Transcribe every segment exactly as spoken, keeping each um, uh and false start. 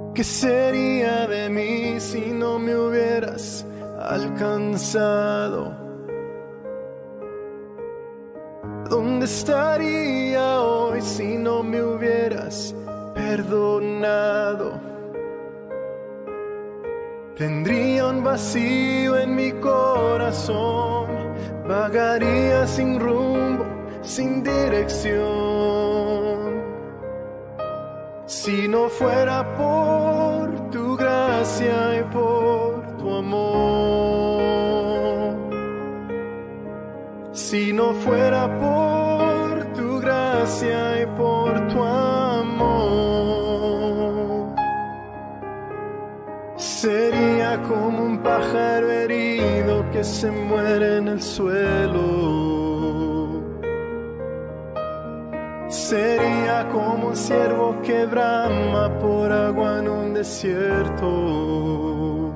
¿Qué sería de mí si no me hubieras alcanzado? ¿Dónde estaría hoy si no me hubieras perdonado? Tendría un vacío en mi corazón, vagaría sin rumbo, sin dirección. Si no fuera por tu gracia y por tu amor, si no fuera por tu gracia y por tu amor, sería como un pájaro herido que se muere en el suelo. Sería como un ciervo que brama por agua en un desierto.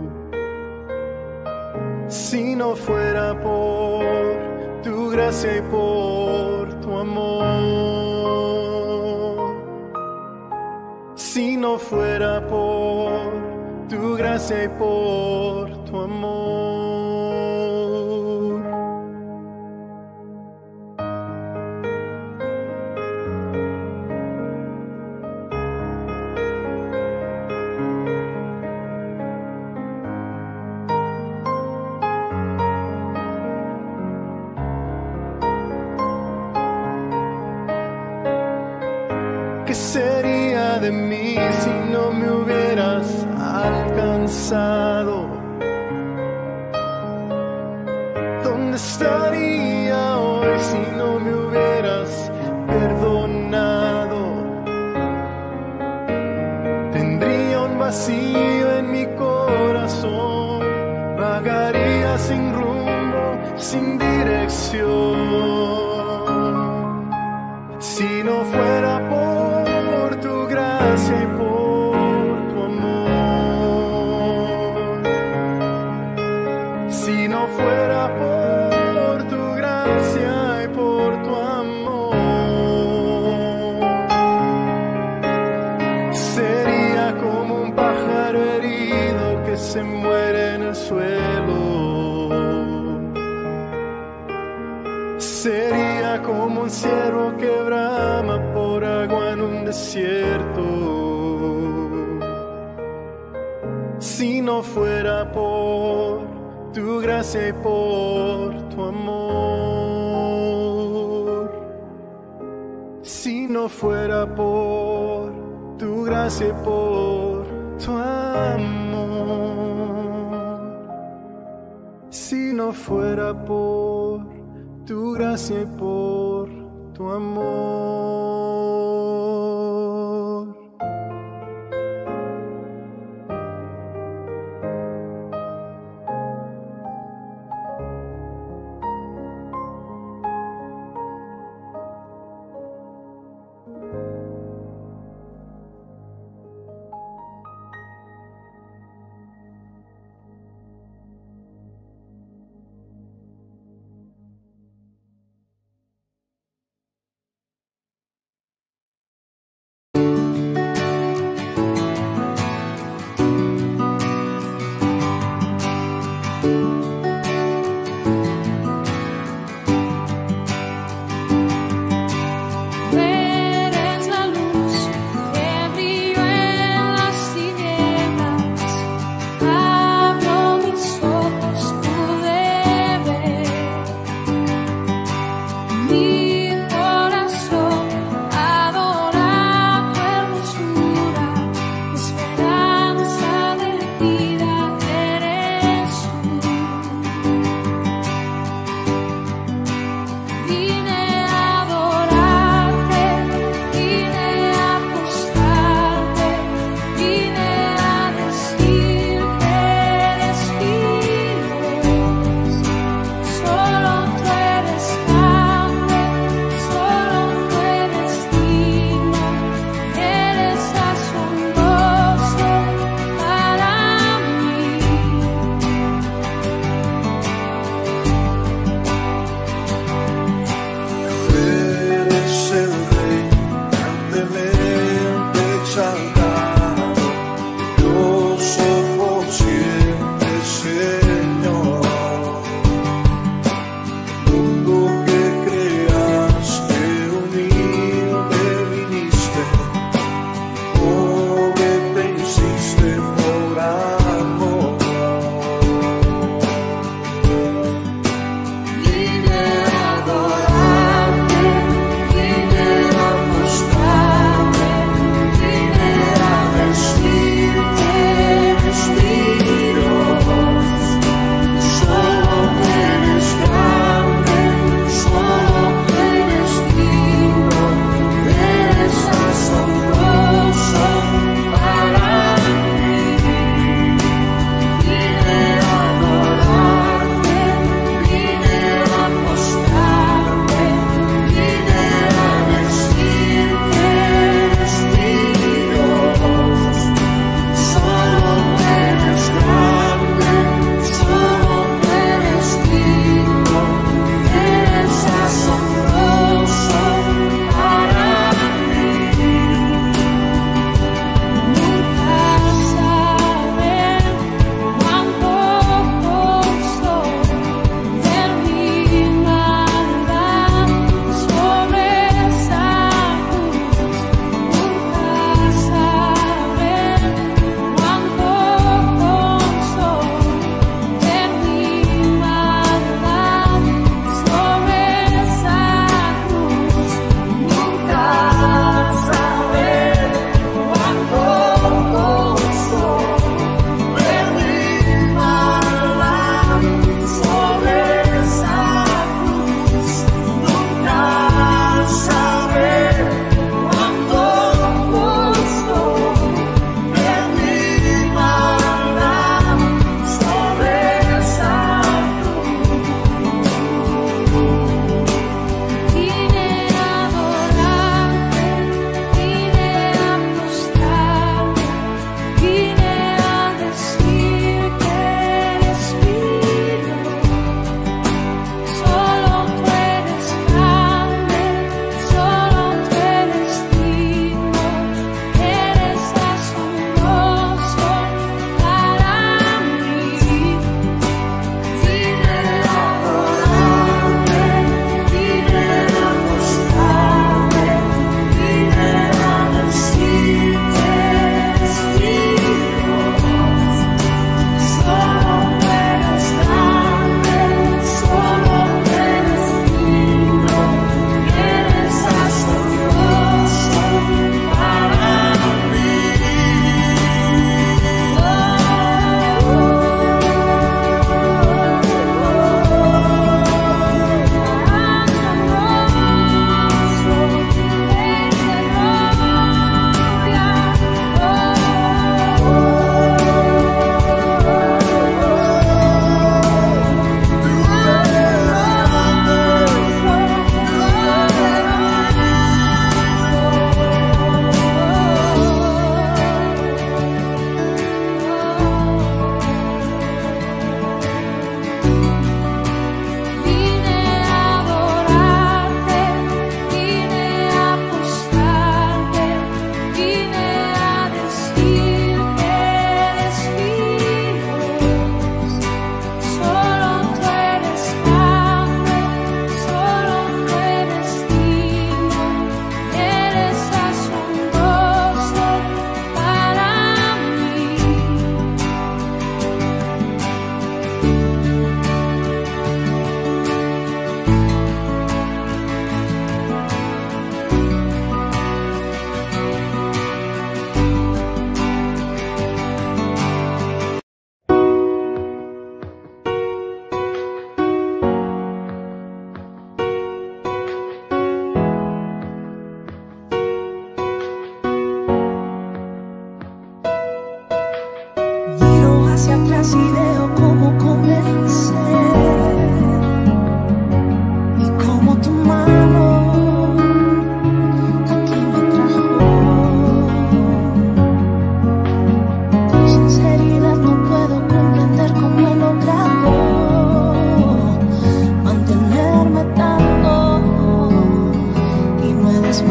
Si no fuera por tu gracia y por tu amor, si no fuera por tu gracia y por tu amor. ¿Qué sería de mí si no me hubieras alcanzado? ¿Dónde estaría hoy si no me hubieras perdonado? Tendría un vacío en mi corazón, vagaría sin rumbo, sin dirección. Si no fuera por tu gracia y por tu amor, si no fuera por tu gracia y por tu amor, sería como un pájaro herido que se muere en el suelo. Sería como un ciervo que brama por agua en un desierto. Si no fuera por tu gracia y por tu amor, si no fuera por tu gracia y por tu amor, si no fuera por tu gracia y por tu amor.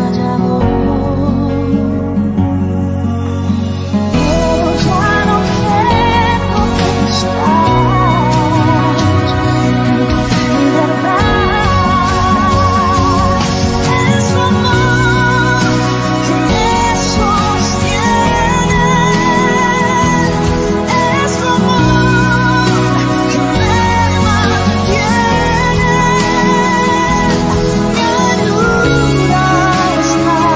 It's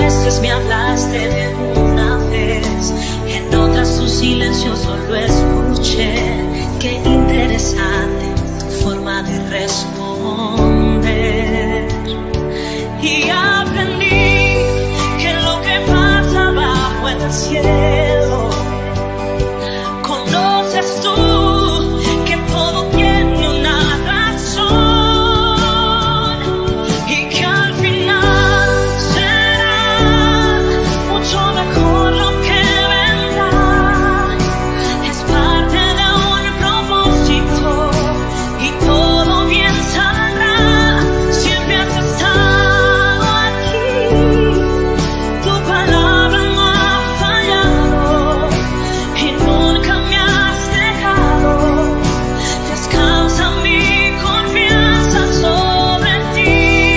veces me hablaste de una vez, en otras tu silencio solo escuché. Qué interesante tu forma de responder. Y aprendí que lo que pasa bajo el cielo, conoces tú que todo tiene una razón, y que al final será mucho mejor lo que vendrá. Es parte de un propósito y todo bien saldrá. Siempre has estado aquí, tu palabra no ha fallado y nunca me has dejado. Descansa mi confianza sobre ti.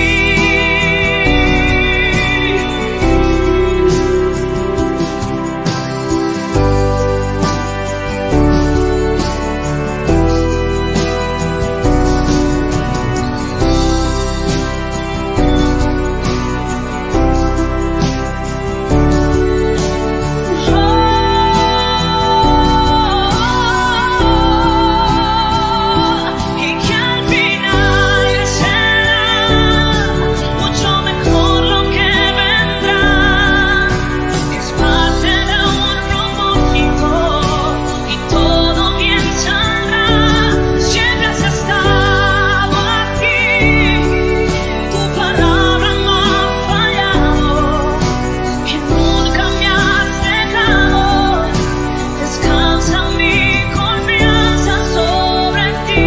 Y que al final será mucho mejor lo que vendrá. Es parte de un propósito y todo bien saldrá. Siempre has estado aquí, tu palabra no ha fallado y nunca me has dejado. Descansa mi confianza sobre ti.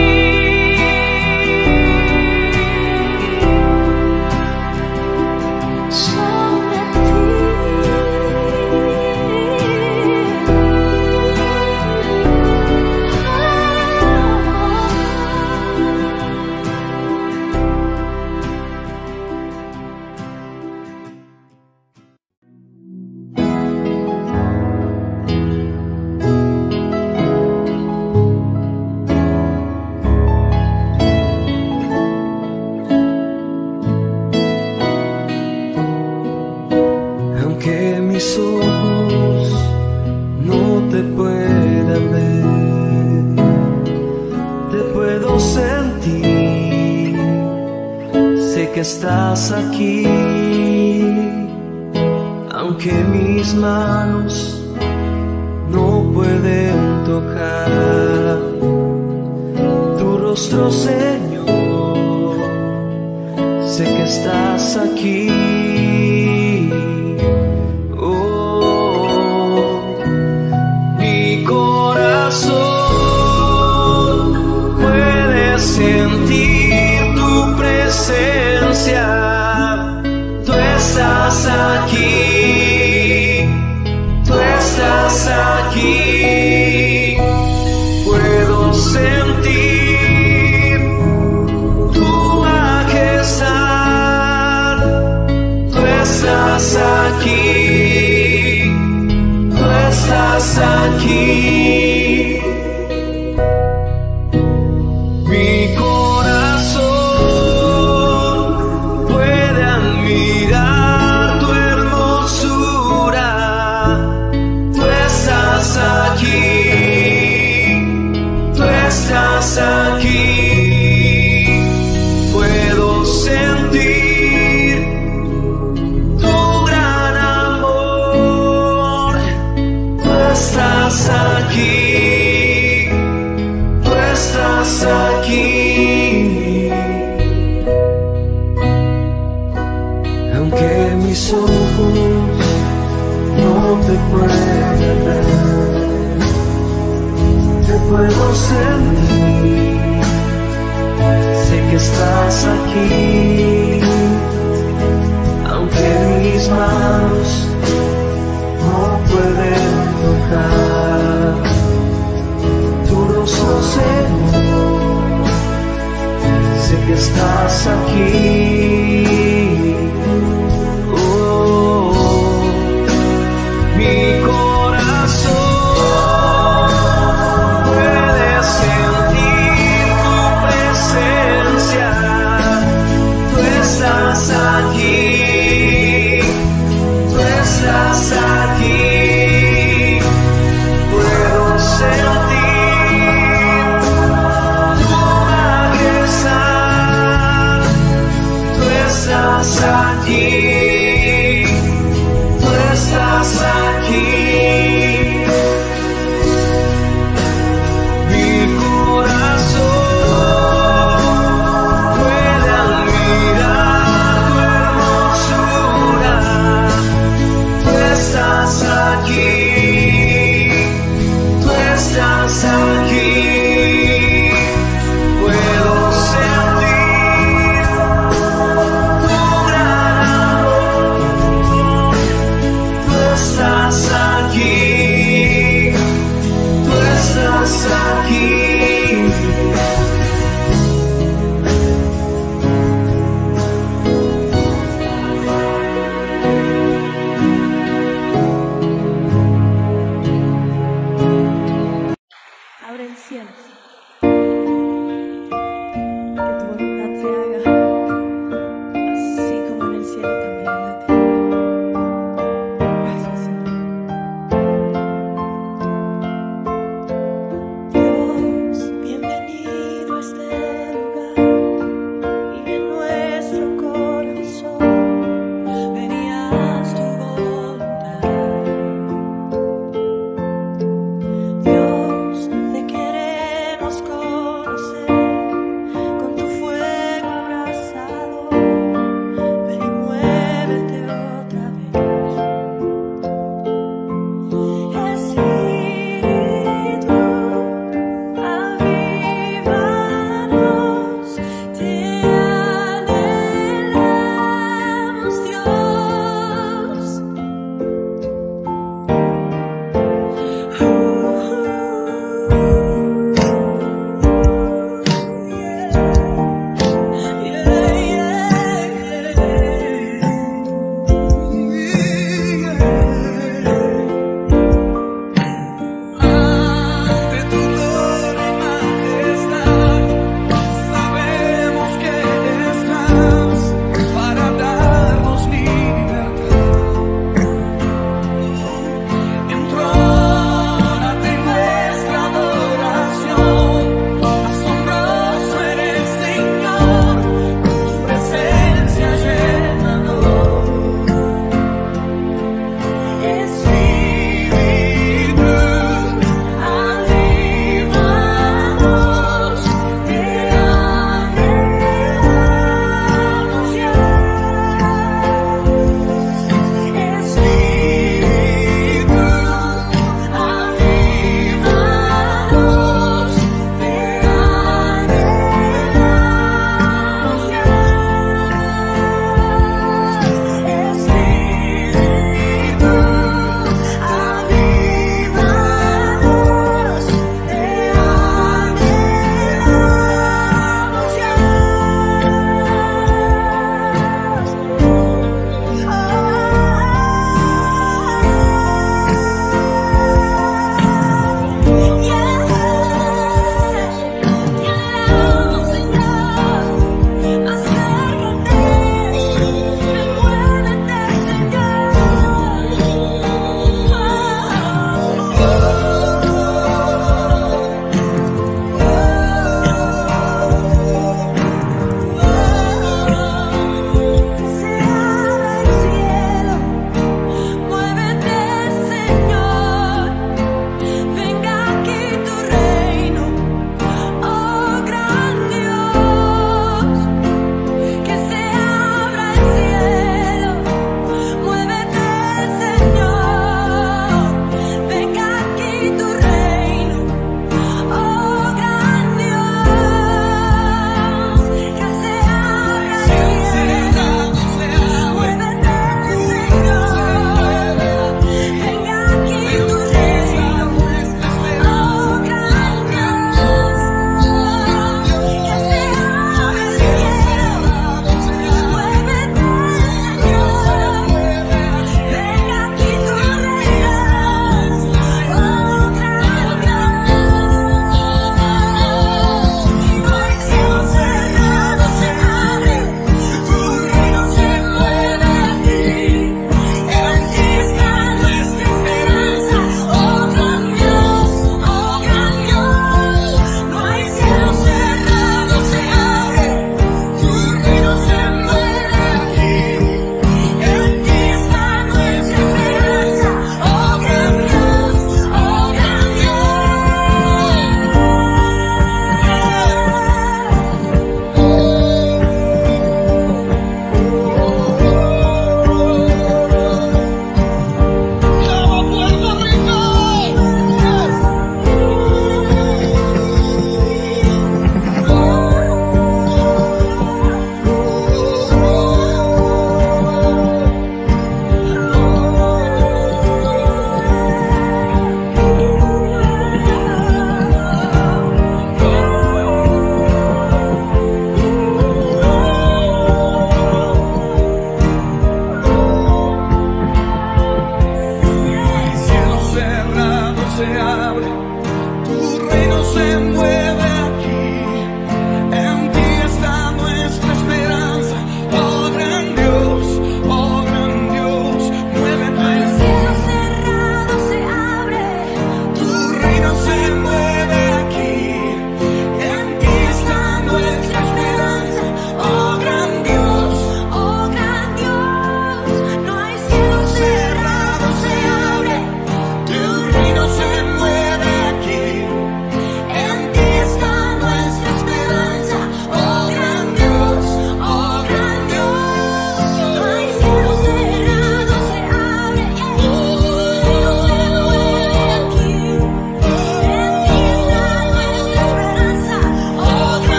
Sobre ti. Aunque mis ojos no te puedan ver, te puedo sentir. Sé que estás aquí. Aunque mis manos no pueden tocar tu rostro, Señor, sé que estás aquí. Oh, mi corazón puede sentir tu presencia. Tú estás aquí, tú estás aquí. Puedo sentir tu majestad. Tú estás aquí, tú estás aquí. Mi corazón puede admirar tu hermosura. Tú estás aquí, tú estás aquí. Puedo sentir tu gran amor. Tú estás aquí, tú estás aquí. Aunque mis ojos no te pueden ver, te puedo sentir. Sé que estás aquí. Aunque mis manos no pueden tocar tu rostro, Señor, sé que estás aquí. Oh, mi corazón puede sentir tu presencia. Tú estás aquí,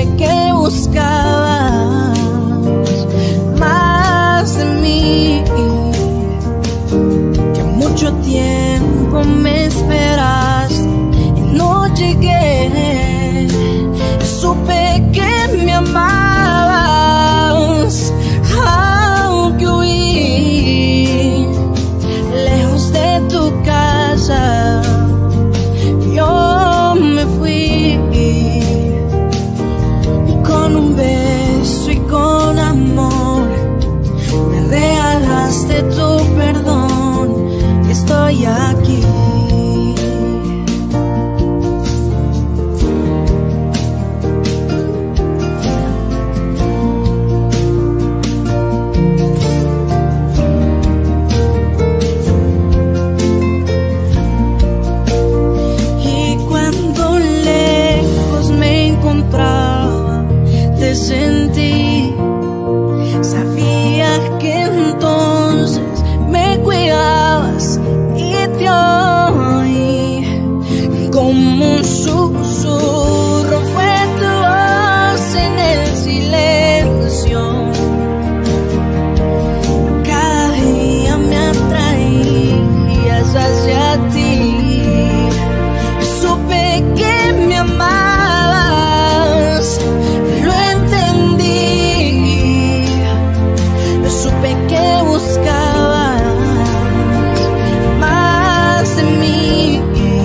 que buscabas más de mí, que mucho tiempo me esperaste y no llegué. Supe que me amabas, aunque huí lejos de tu casa. Yo me fui y con un beso y con amor me regalaste tu perdón. Y estoy aquí. Te sentí, sabía que entonces me cuidabas y te oí como un susurro. Fue tu voz en el silencio. Cada día me atraías hacia ti. Supe que me amabas, supe que buscabas más de mí,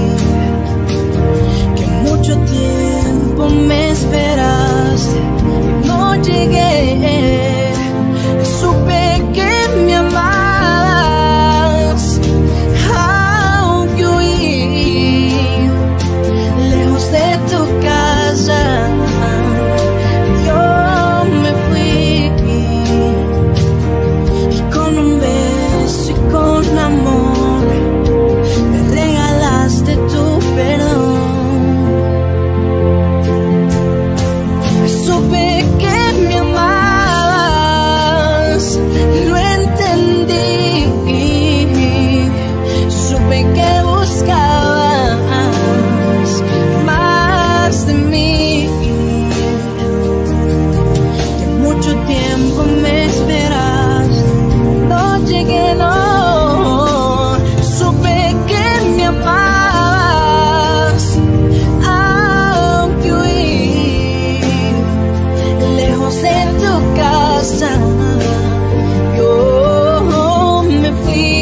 que mucho tiempo me esperaste y no llegué. Supe que me amabas, aunque huí lejos de tu casa. Amor, me regalaste tu perdón. Supe que me amabas, lo entendí. Supe que buscabas más de mí, que mucho tiempo me esperaste. No llegué, no. Yo me fui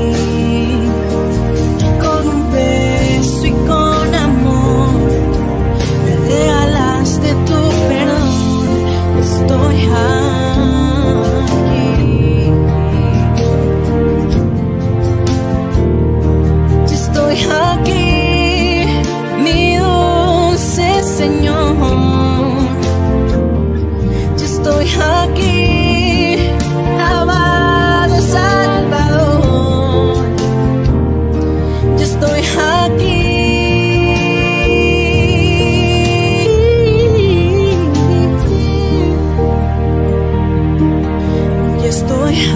con un beso y con amor me regalaste tu perdón. Estoy aquí, estoy aquí, mi dulce Señor. Estoy aquí, amado Salvador. Yo estoy aquí. Yo estoy aquí.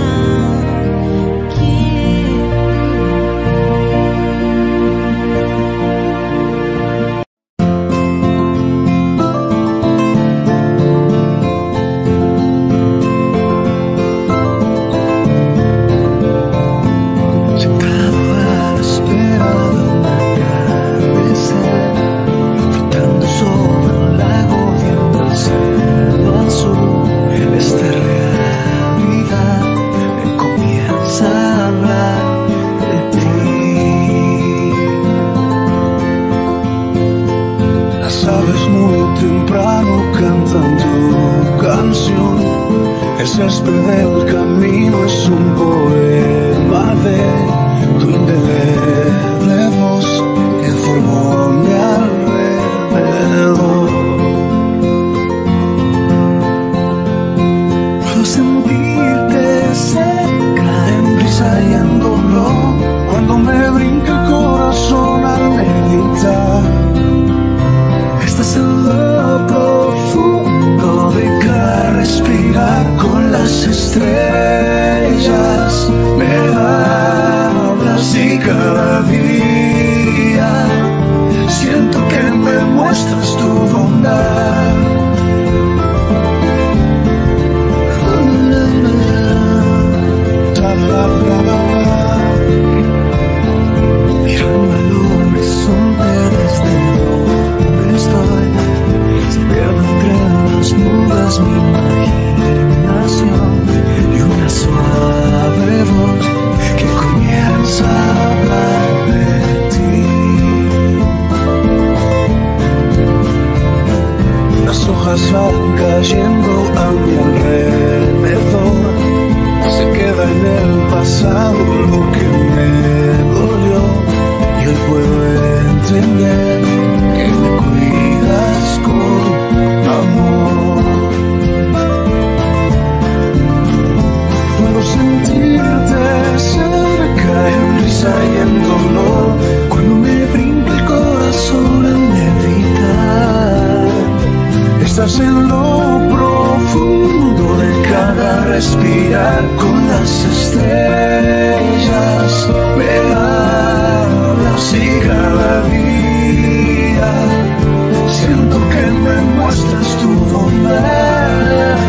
Esta realidad me comienza a hablar de ti. Las aves muy temprano cantan tu canción. El césped del camino es un poema de tu indeleble voz que formó mi alrededor. Sentirte cerca, en brisa y en dolor, cuando me brinca el corazón al meditar. Estás en lo profundo de cada respirar con las estrellas. Me hablas y cada día lágrimas van cayendo a mi alrededor. Se queda en el pasado lo que me dolió, y hoy puedo entender que me cuidas con amor. Puedo sentirte cerca en risa y en dolor, cuando me brinca el corazón al meditar. Estás en lo profundo de cada respirar, con las estrellas me hablas y cada día siento que me muestras tu bondad.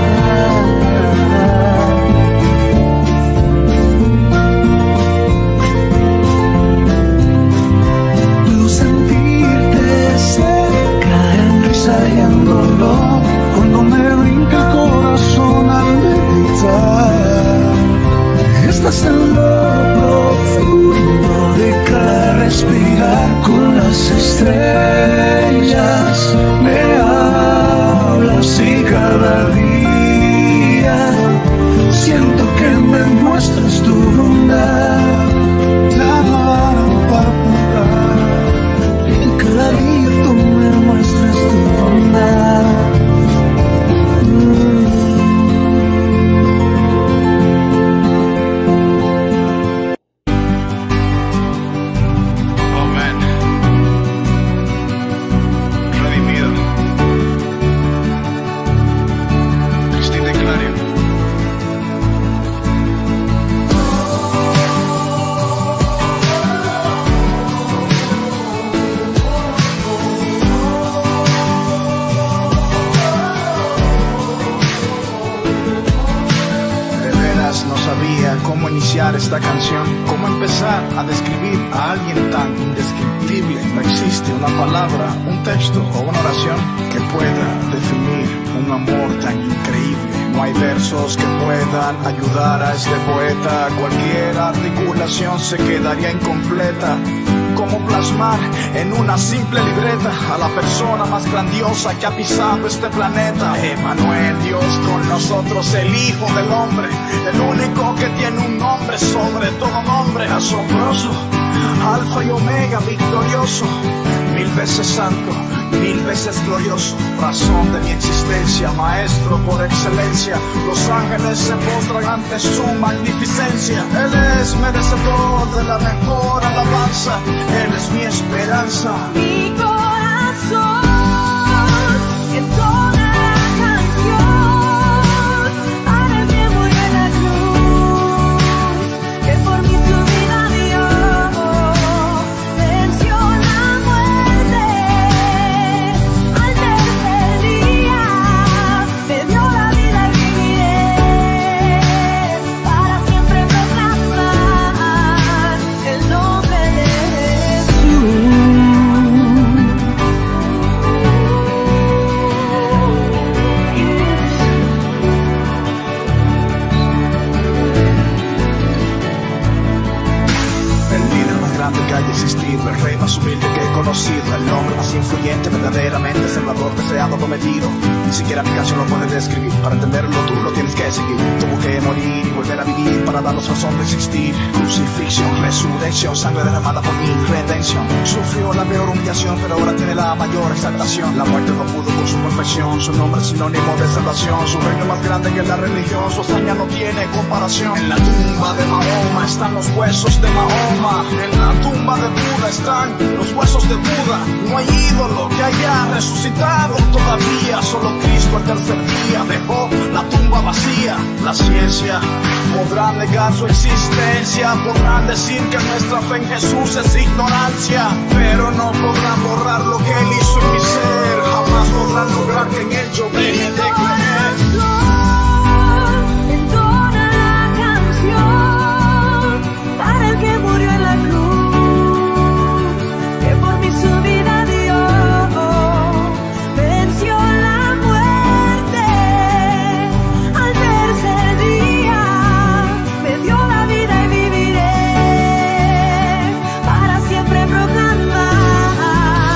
Puedo sentirte cerca en risa y en dolor, cuando me brinca el corazón al meditar. Estás en lo profundo de cada respirar, con las estrellas me hablas y cada día siento que me muestras tu bondad. Y cada día tú me muestras tu bondad. Cómo iniciar esta canción, cómo empezar a describir a alguien tan indescriptible. No existe una palabra, un texto o una oración que pueda definir un amor tan increíble. No hay versos que puedan ayudar a este poeta. Cualquier articulación se quedaría incompleta. Cómo plasmar en una simple libreta a la persona más grandiosa que ha pisado este planeta. Emmanuel, Dios con nosotros, el Hijo del Hombre, el único que tiene un nombre sobre todo nombre. Asombroso, Alfa y Omega, victorioso, mil veces santo, mil veces glorioso, razón de mi existencia, maestro por excelencia. Los ángeles se postran ante su magnificencia. Él es merecedor de la mejor alabanza, Él es mi esperanza. Mi corazón entona la canción para el que murió en la cruz, que por mí su vida dio, venció la muerte. Al tercer día me dio la vida y viviré para siempre proclamar el nombre de Jesús. El líder más grande que haya existido, el rey más humilde que he conocido, el hombre más influyente, verdaderamente salvador, deseado, prometido. Ni siquiera mi canción lo puede describir. Para entenderlo tú lo tienes que seguir. Tuvo que morir y volver a vivir para darnos razón de existir. Crucifixión, resurrección, sangre derramada por mi redención. Sufrió la peor humillación, pero ahora tiene la mayor exaltación. La muerte no pudo con su perfección, su nombre es sinónimo de salvación. Su reino más grande que la religión, su hazaña no tiene comparación. En la tumba de Mahoma están los huesos de Mahoma. En la tumba de Buda están los huesos de Buda. No hay ídolo que haya resucitado todavía. Solo Cristo al tercer día dejó la tumba vacía. La ciencia podrá negar su existencia, podrán decir que nuestra fe en Jesús es ignorancia, pero no podrán borrar lo que Él hizo en mi ser. Jamás podrán lograr que en Él yo deje de creer. Entona la canción para el que murió en la cruz, que por mí su vida dio, venció la muerte. Al tercer día me dio la vida y viviré para siempre proclamar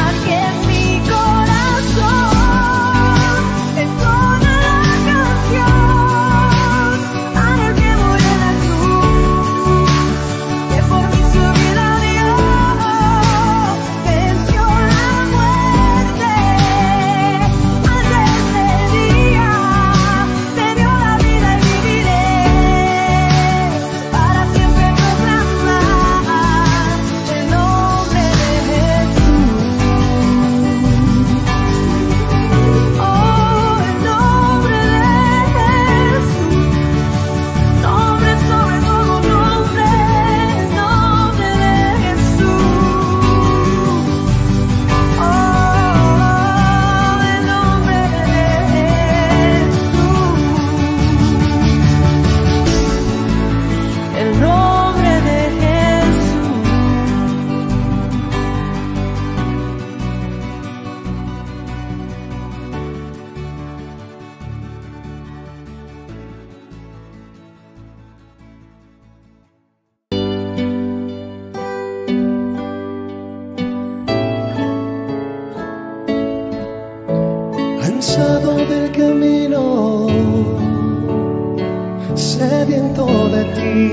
de ti.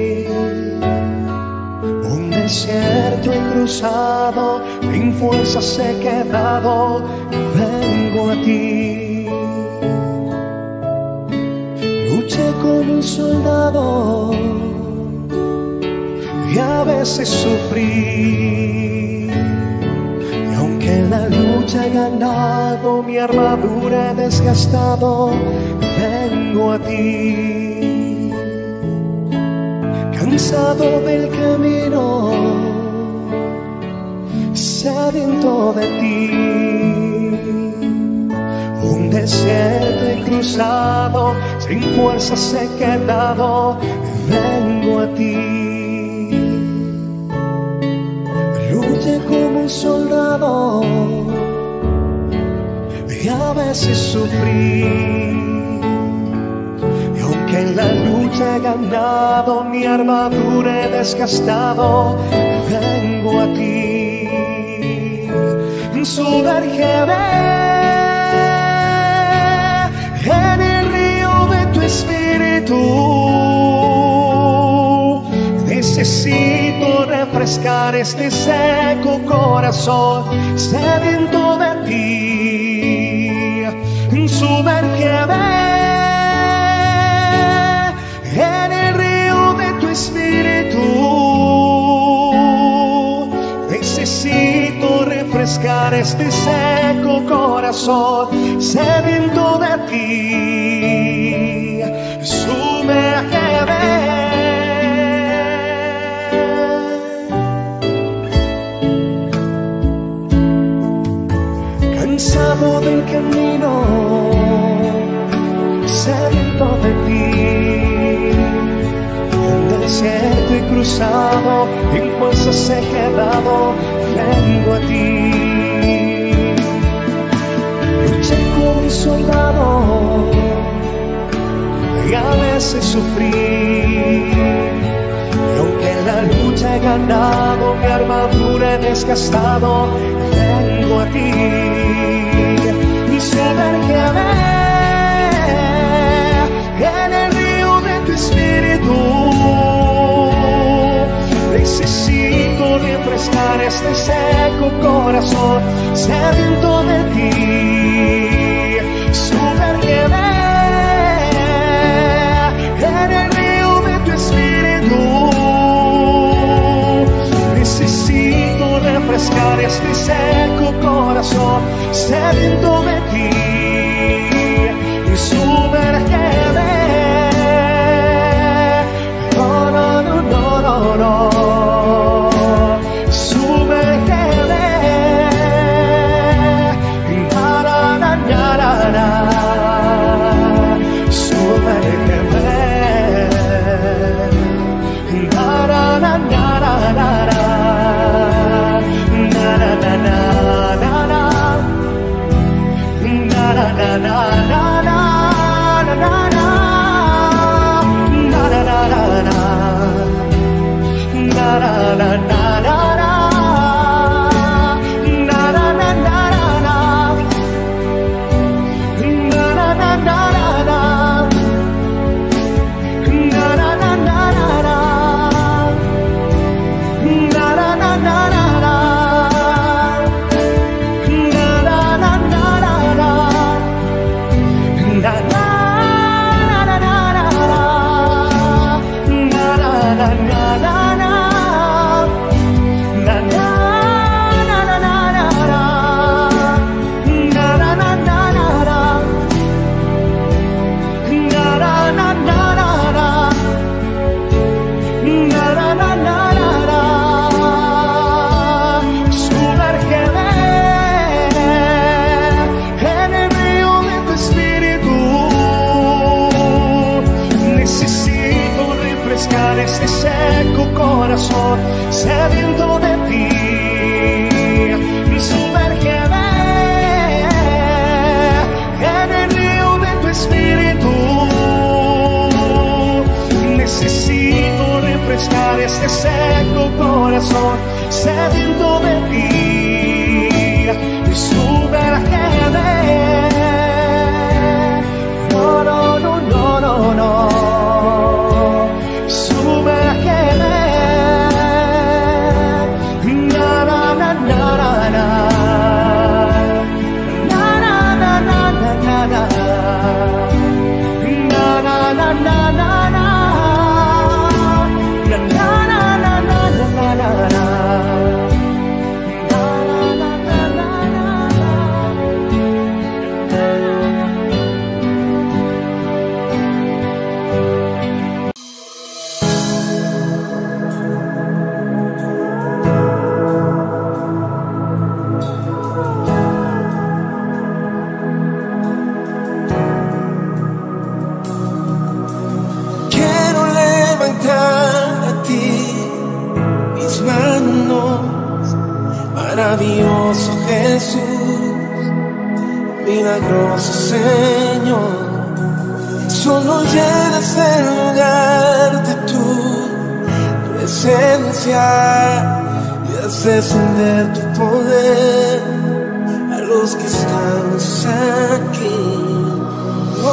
Un desierto he cruzado, sin fuerzas he quedado, vengo a ti. Luché como un soldado y a veces sufrí. Y aunque en la lucha he ganado, mi armadura he desgastado, vengo a ti. Cansado del camino, sediento de ti. Un desierto he cruzado, sin fuerzas he quedado, vengo a ti. Luché como un soldado y a veces sufrí. Y aunque en la lucha he ganado, mi armadura he desgastado, vengo a ti. Sumérgeme en el río de tu espíritu. Necesito refrescar este seco corazón sediento de ti. Sumérgeme en el río de tu espíritu. Necesito refrescar este seco corazón sediento de ti. Sumérgeme. Cansado del camino, sediento de ti. Un desierto he cruzado, en fuerzas he quedado, vengo a ti. Luché como un soldado y a veces sufrí. Y aunque en la lucha he ganado, mi armadura he desgastado, vengo a ti. Y sumérgeme en el río de tu espíritu. Necesito refrescar este seco corazón sediento de ti. Sumérgeme en el río de tu espíritu. Necesito refrescar este seco corazón sediento de ti. Sumérgeme. No, no, no, no, no, no. Sumérgeme. Na, na, na, na, na, na. Sumérgeme. Na, na, na, na, na, na, na. Na, na, na, na, na, na. Na, na, na, na, na, na, na, na. Maravilloso Jesús, milagroso Señor, solo llenas el lugar de tu presencia y haces descender tu poder a los que estamos aquí. Oh.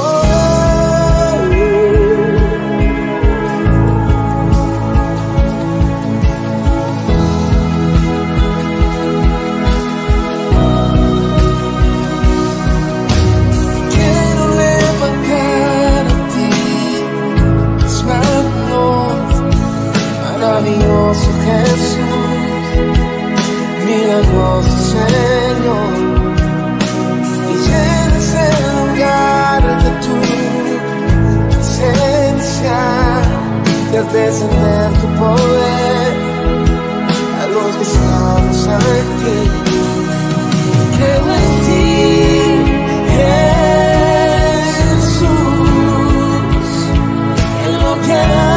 Maravilloso Jesús, milagroso Señor, y llenas el lugar de tu presencia, y haz descender tu poder a los que estamos aquí. Creo en ti, Jesús, en lo que harás.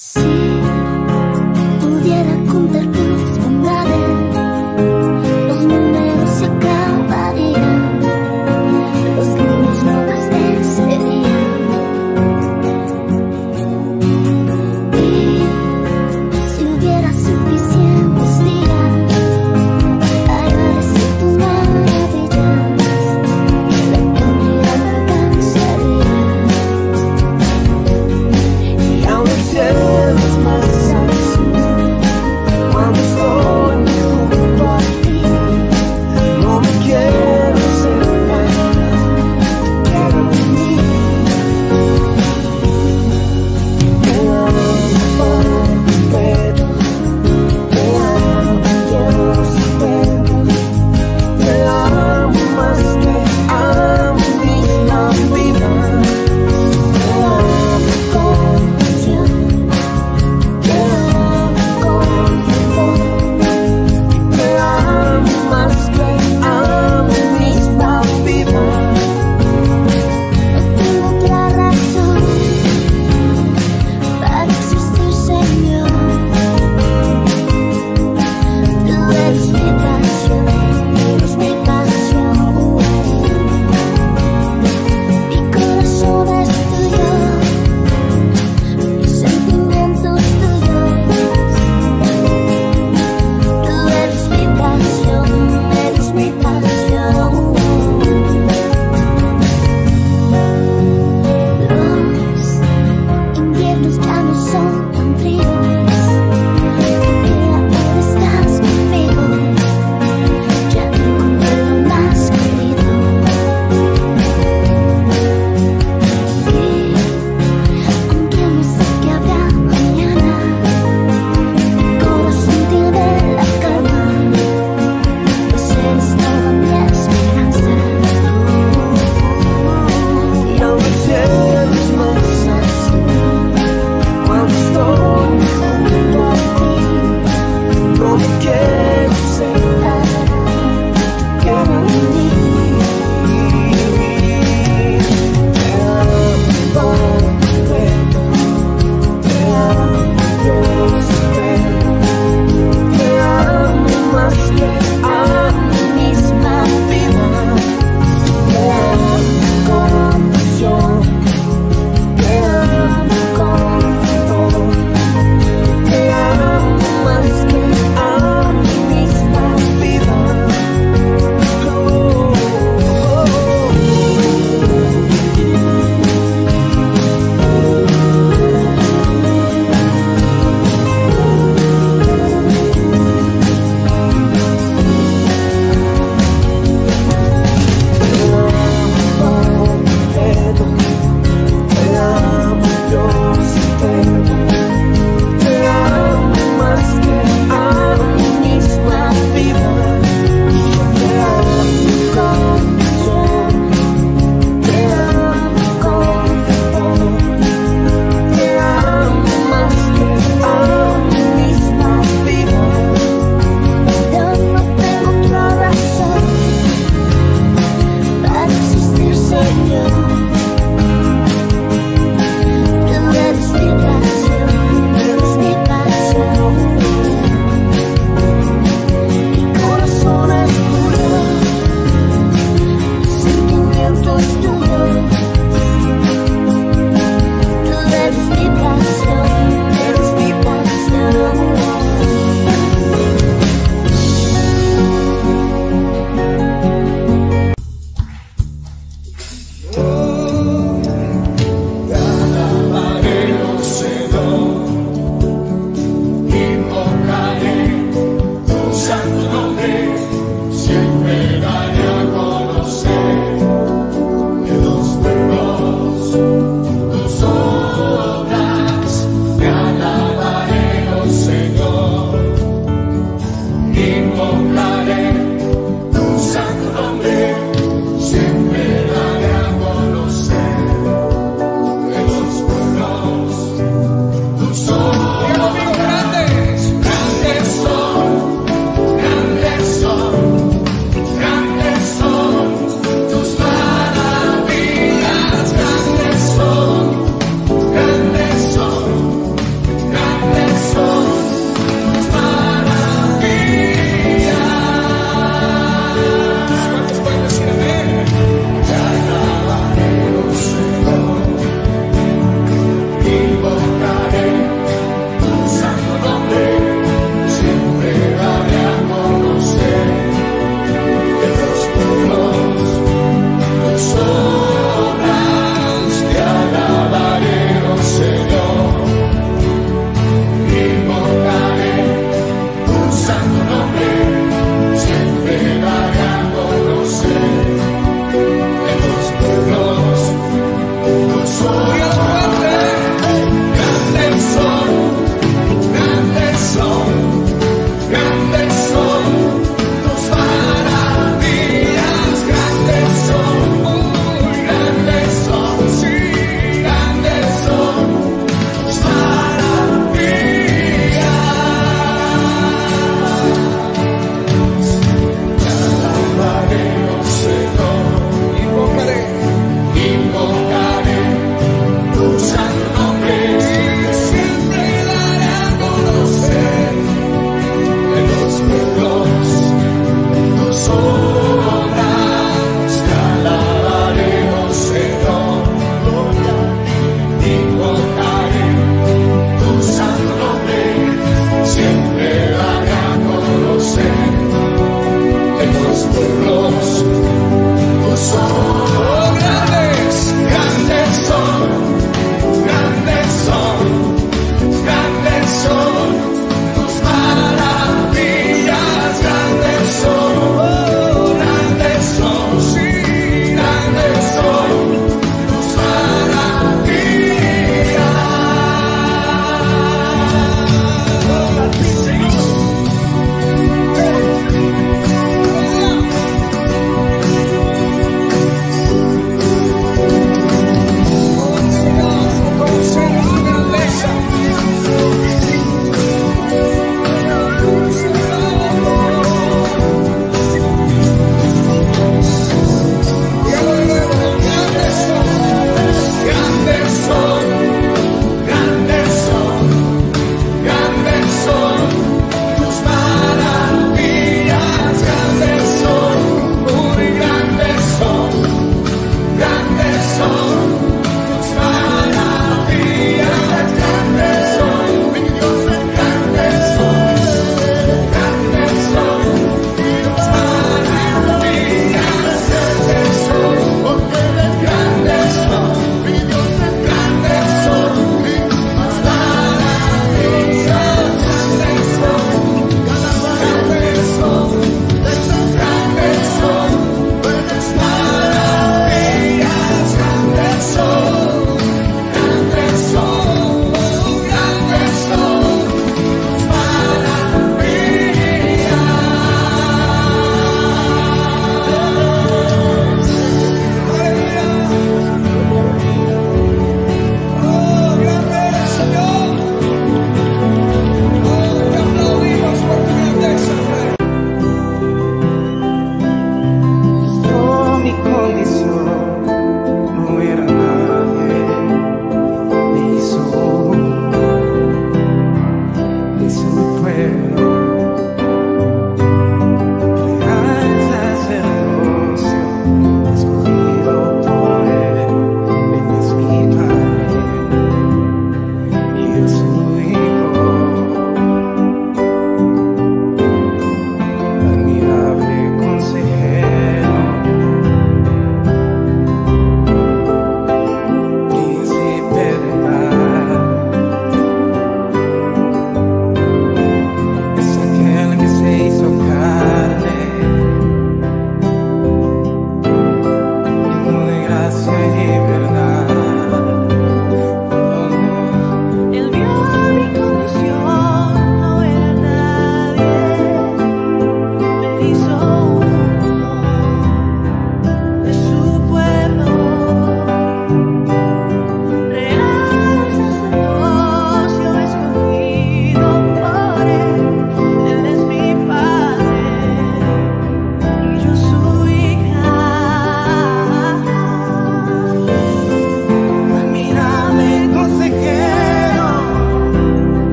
Si pudiera contar tus bondades, los números se acabarían, los niños no bastecerían. Y si hubiera suficientes días para decir tus maravillas, la comida no alcanzaría. Y aún el cielo es más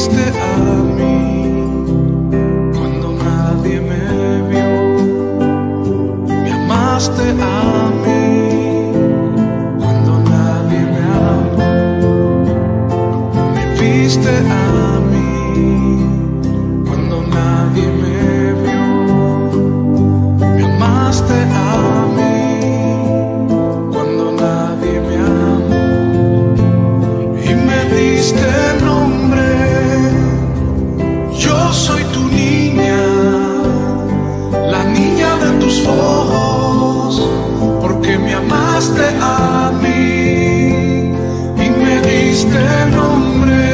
viste a mí cuando nadie me vio. Me amaste a mí cuando nadie me amó. Me viste a mí cuando nadie me vio. Me amaste a mí cuando nadie me amó. Y me diste nombre. Yo soy tu niña, la niña de tus ojos, porque me amaste a mí y me diste nombre.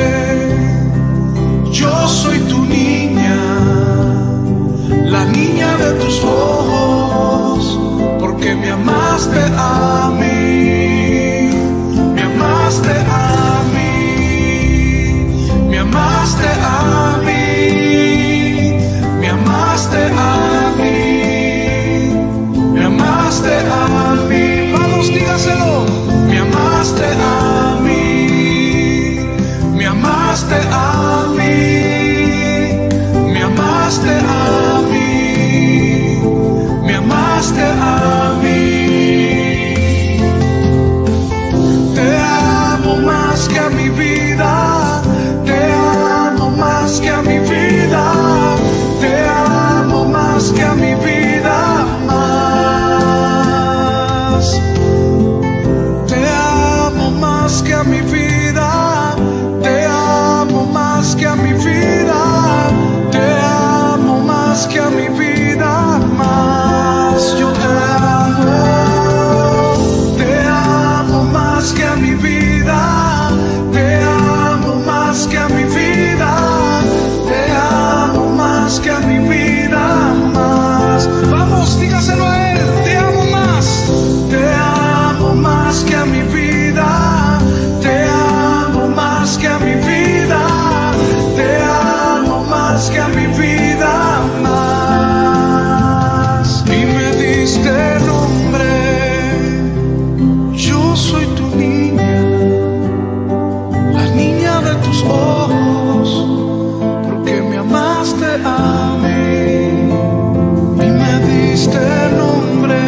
Yo soy tu niña, la niña de tus ojos, porque me amaste a mí, me amaste a mí, me amaste a mí, me amaste a mí, me amaste a mí. Vamos, dígaselo. Me amaste a mí, me amaste a mí, me amaste a mí, me amaste a mí. Te amo más que a mi vida, te amo más que a mi vida, te amo más que a mi vida más. Te amo más que a mi vida, te amo más que a mi vida, te amo más que a mi vida más. Yo te amo, te amo más que a mi vida, te amo más que a mi vida, te amo más que a mi vida más. Vamos, dígaselo a él, te amo más, te amo más que a mi vida, te amo más que a mi vida, te amo más que a mi vida más. Y me diste nombre. Yo soy tu niña, la niña de tus ojos, porque me amaste a mí y me diste nombre.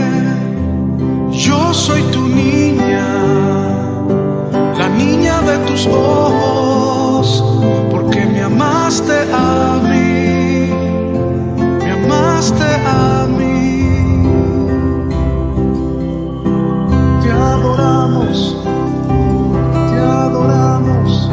Yo soy tu niña, la niña de tus ojos, porque me amaste a mí, me amaste a mí. Te adoramos, te adoramos.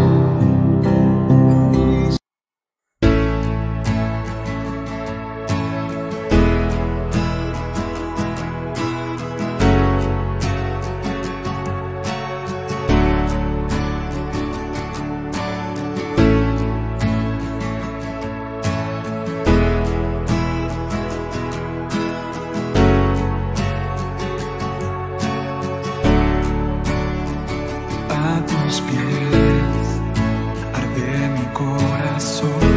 A tus pies arde mi corazón,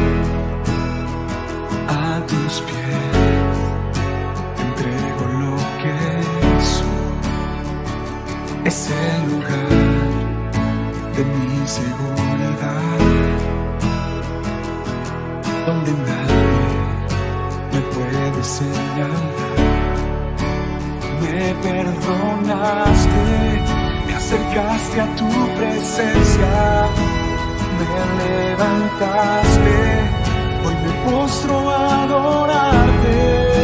a tus pies entrego lo que soy. Es el lugar de mi seguridad, donde nadie me puede señalar. Me perdonaste, me acercaste a tu presencia, me levantaste, hoy me postro a adorarte.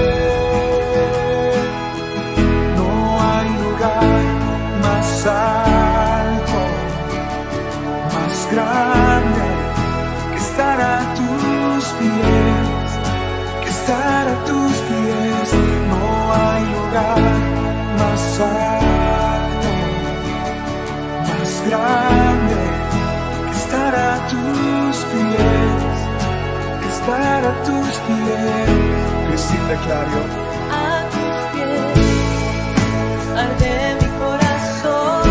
No hay lugar más alto, más grande que estar a tus pies, que estar a tus pies. No hay lugar más alto, más grande que estar a tus pies, que estar a tus pies. Cristina Clario. A tus pies arde mi corazón,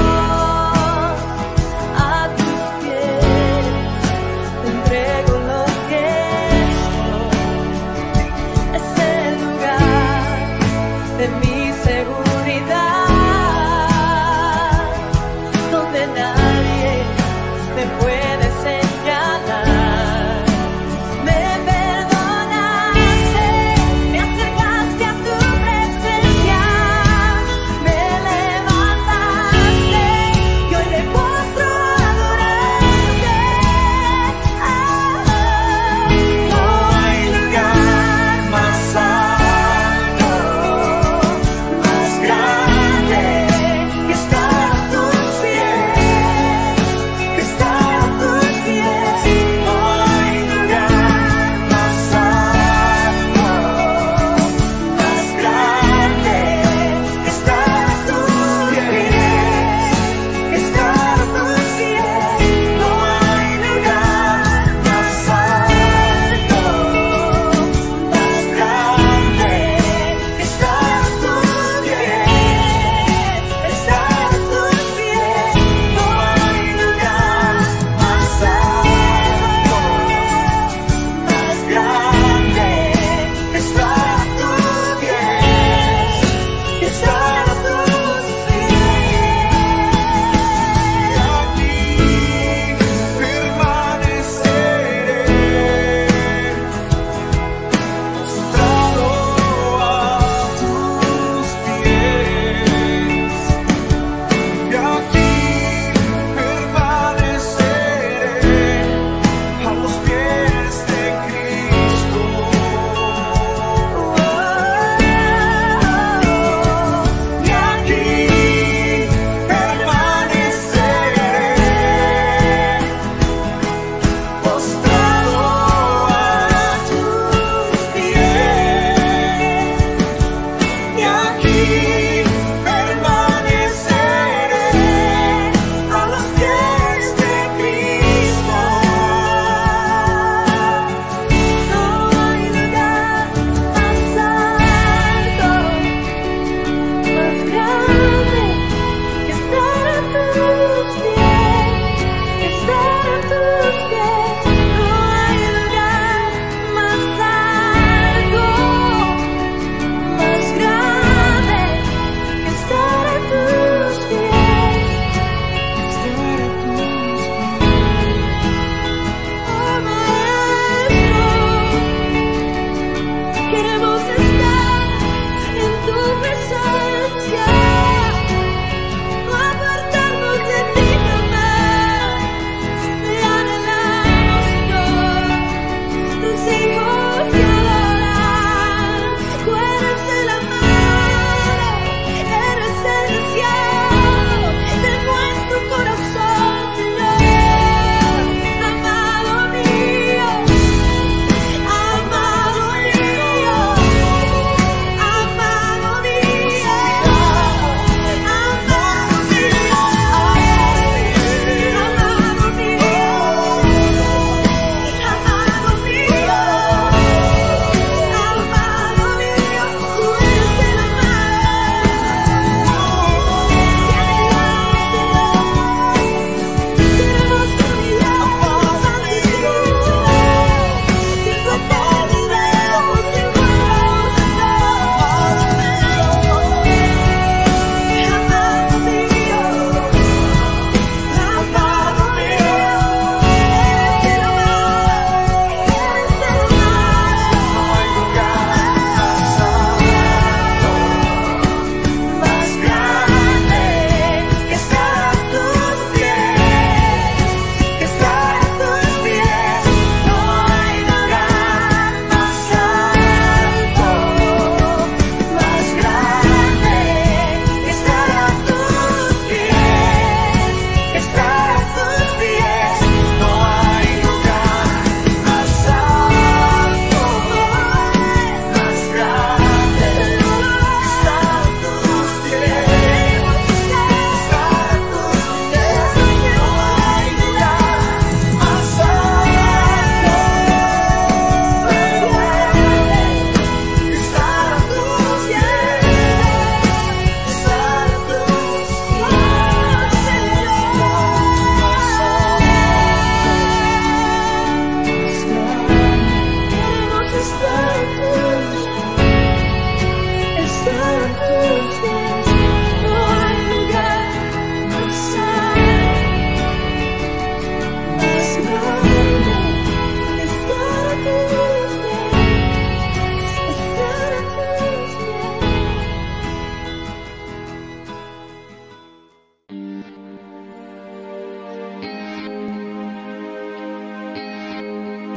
a tus pies te entrego lo que soy. Es el lugar de mi seguridad, donde nadie me puede señalar.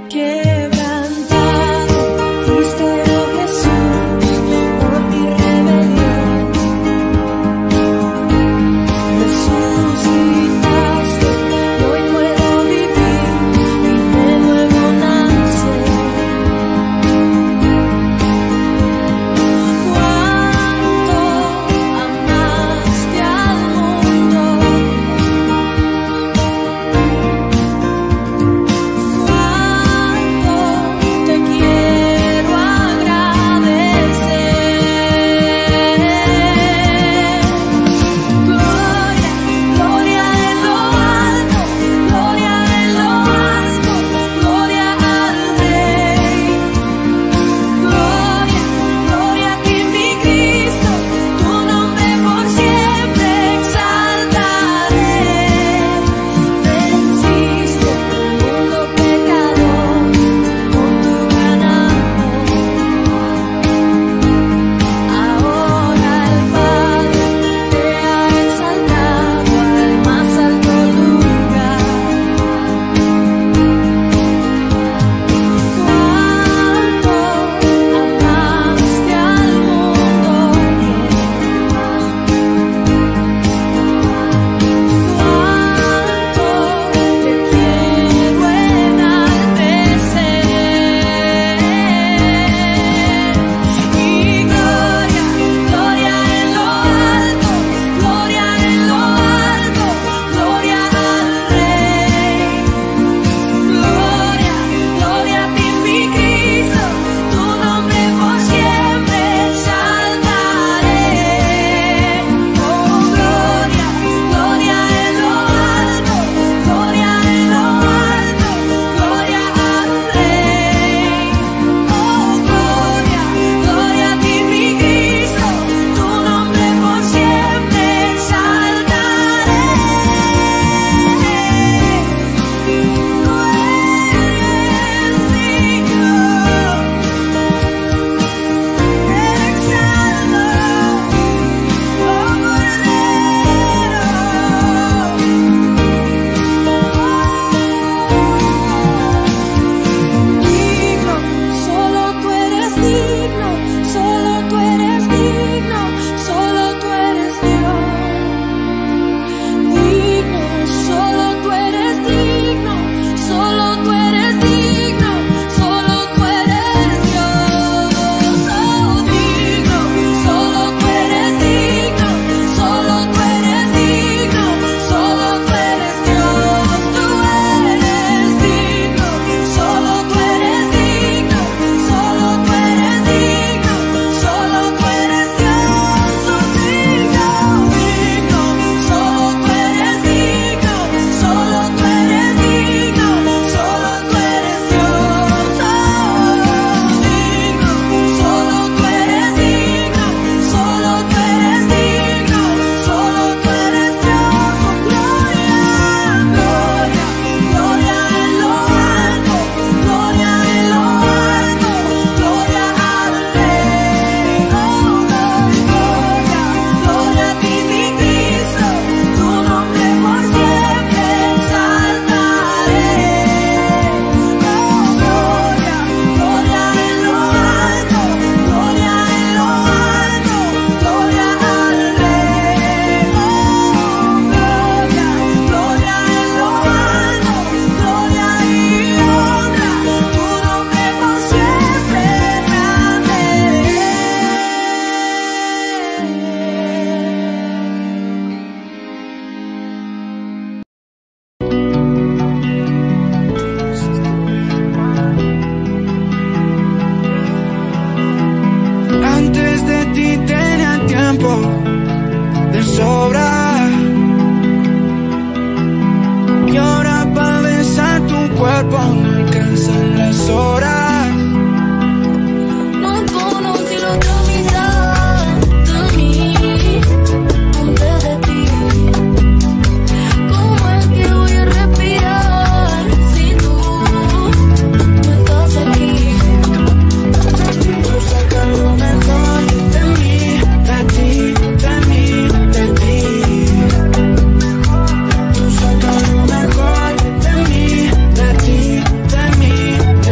Tú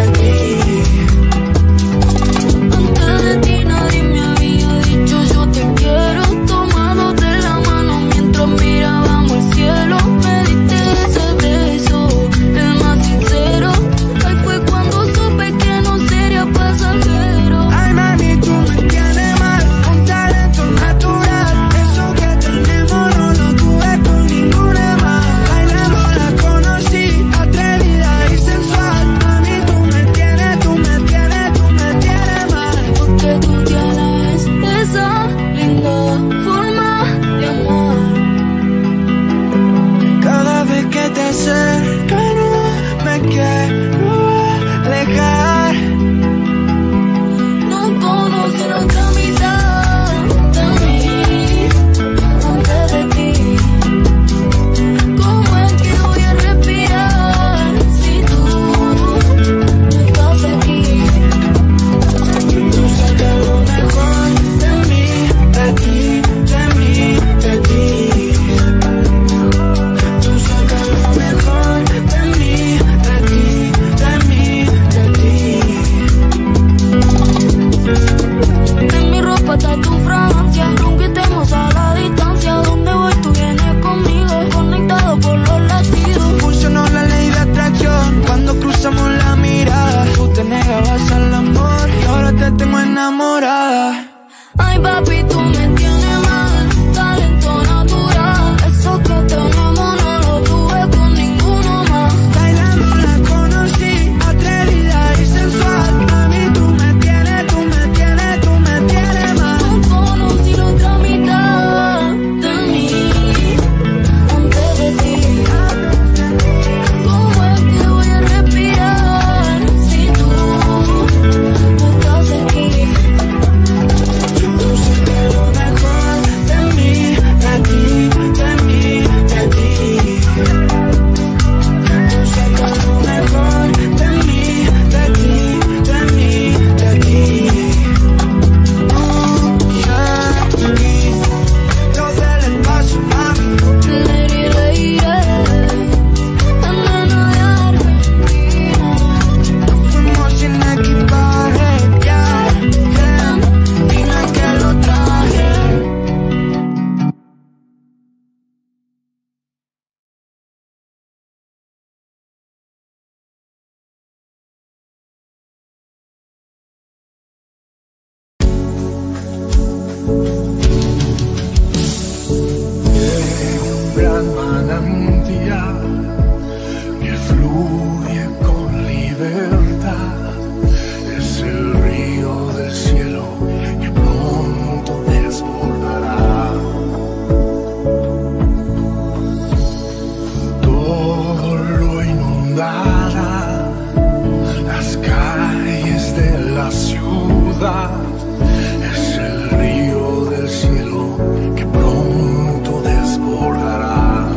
las calles de la ciudad, es el río del cielo que pronto desbordará.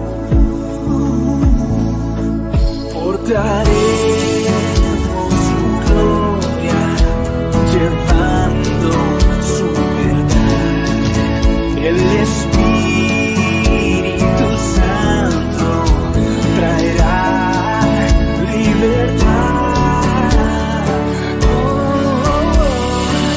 Portaremos su gloria, llevando su verdad. El Espíritu Santo traerá libertad. Oh, oh, oh.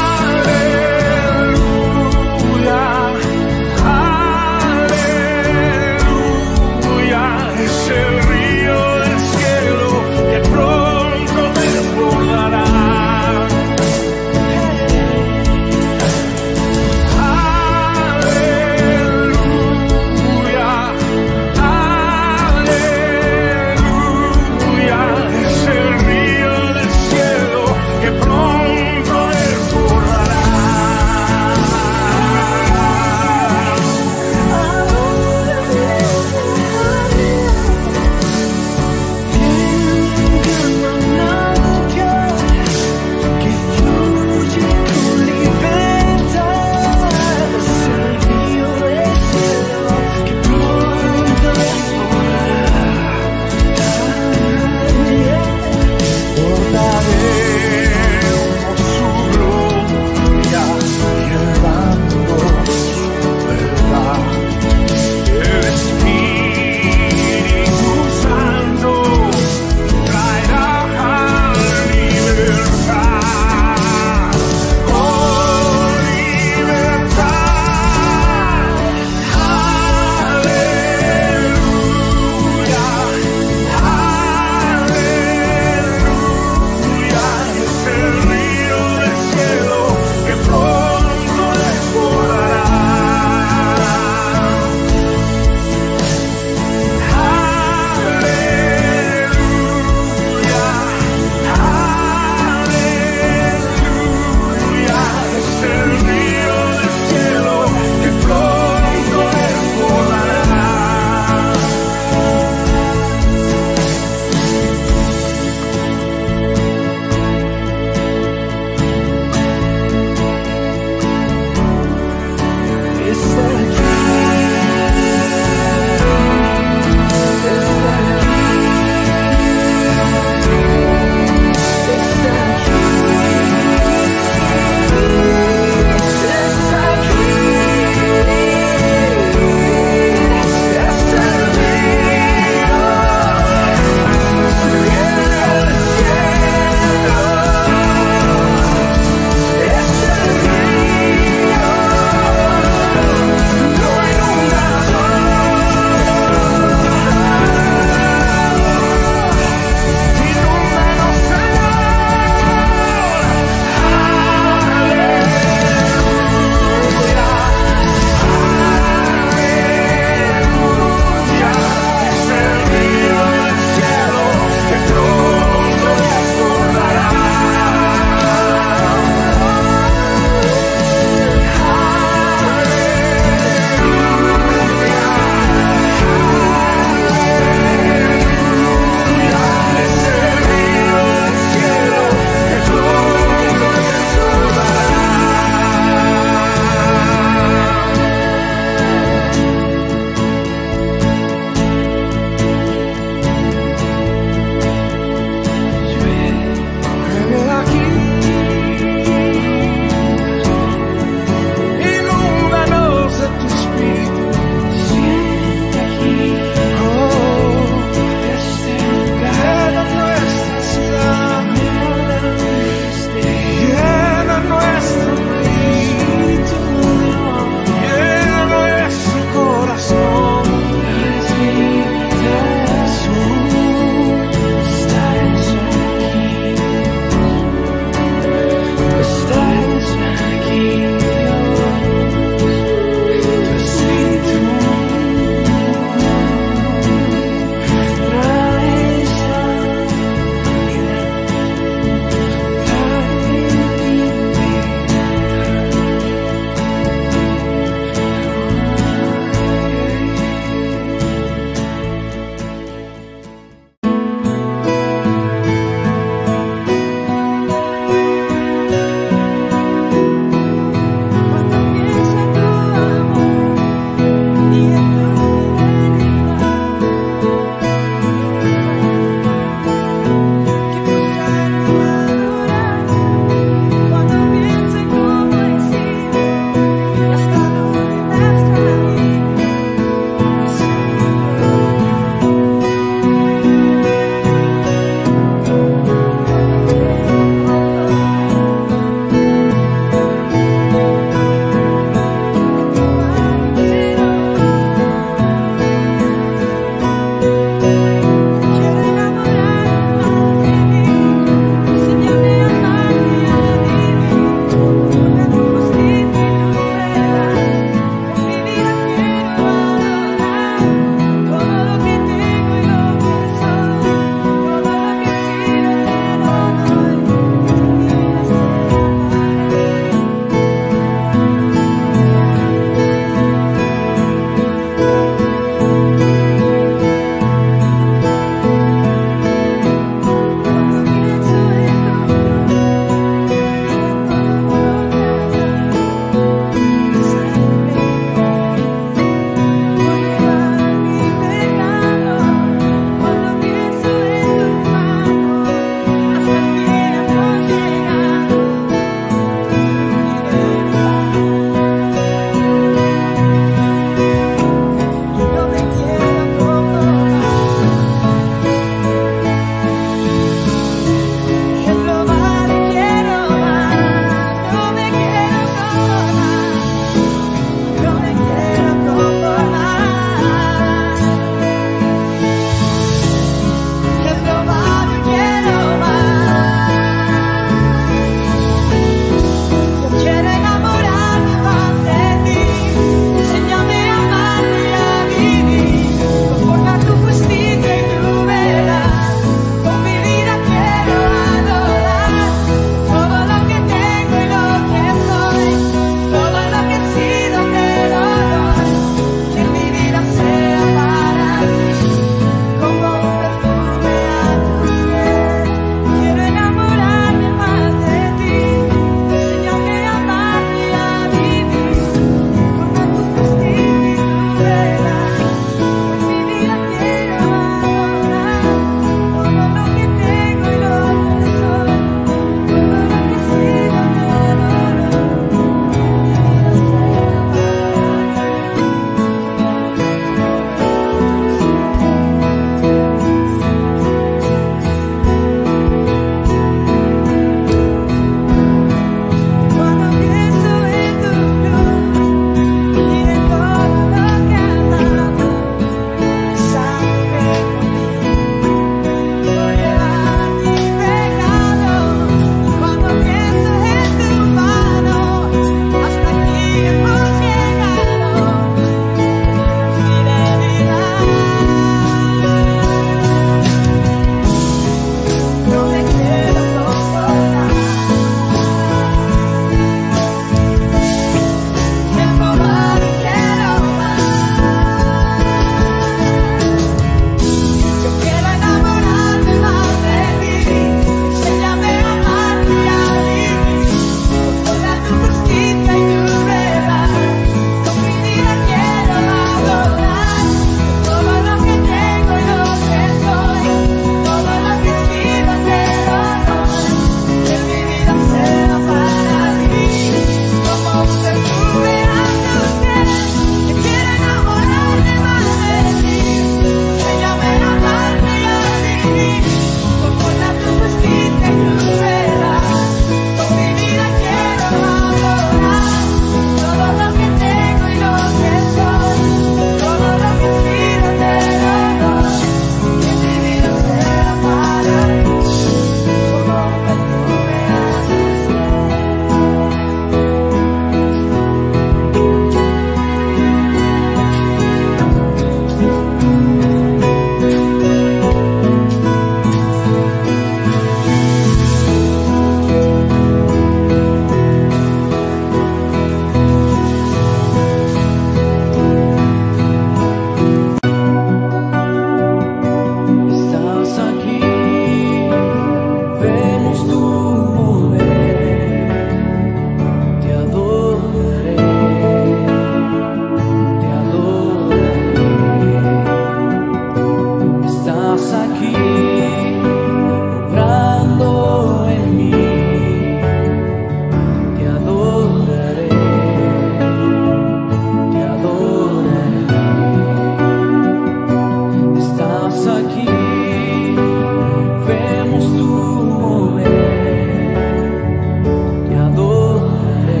veamos tu mover, te adoraré,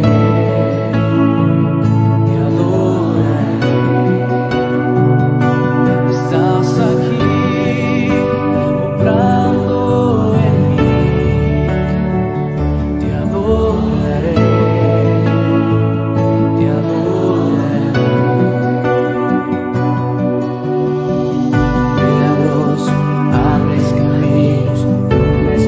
te adoraré. Estás aquí, obrando en mí, te adoraré, te adoraré. Milagroso, abres caminos, es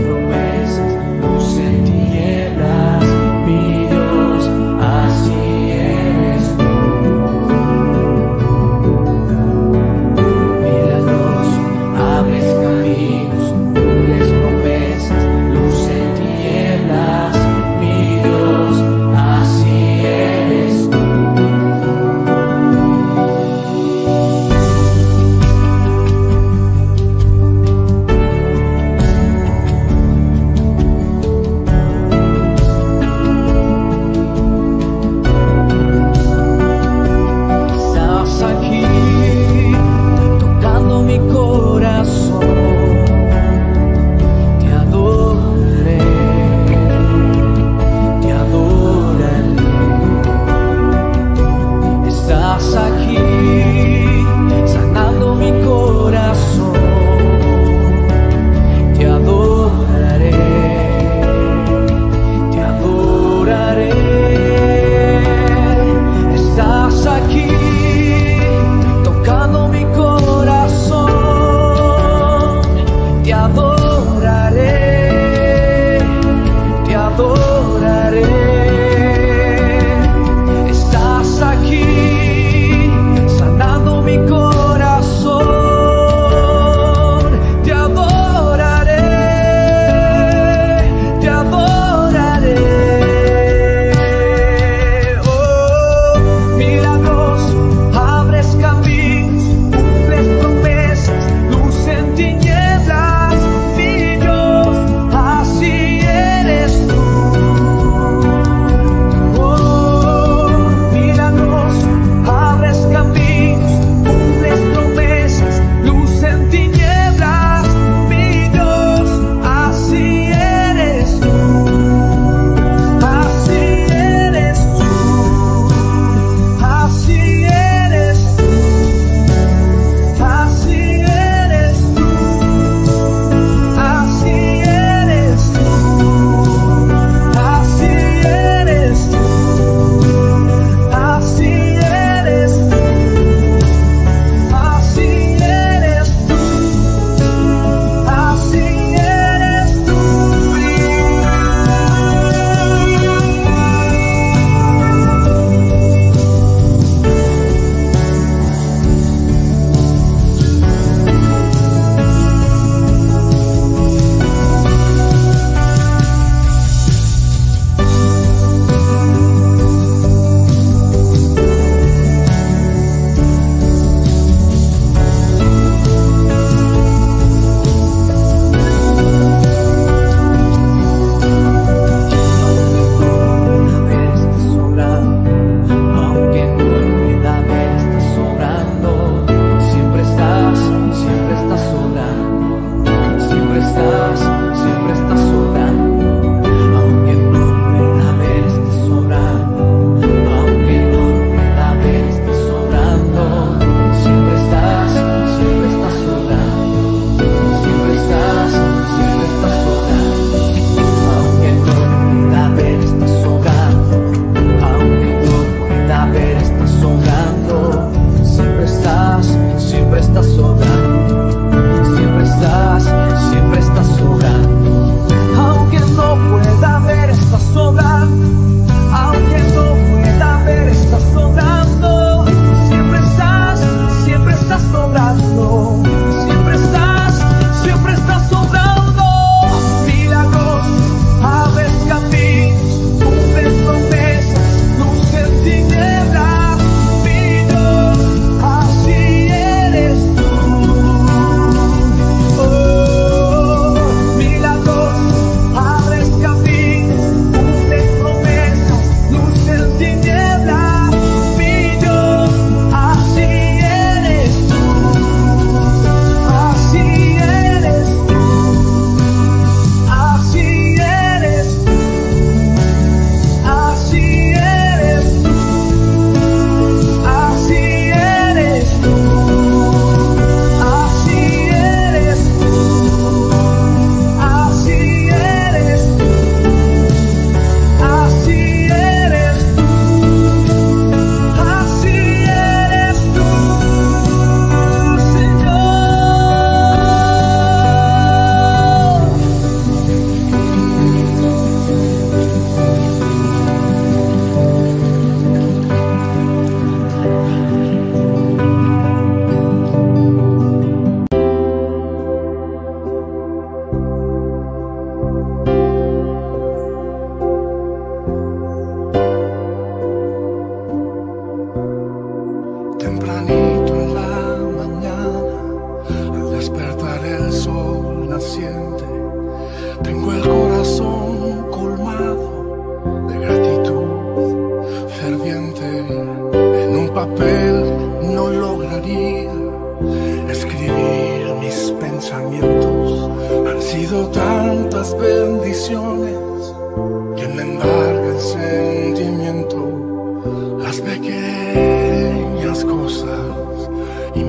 sido tantas bendiciones que me embarga el sentimiento, las pequeñas cosas y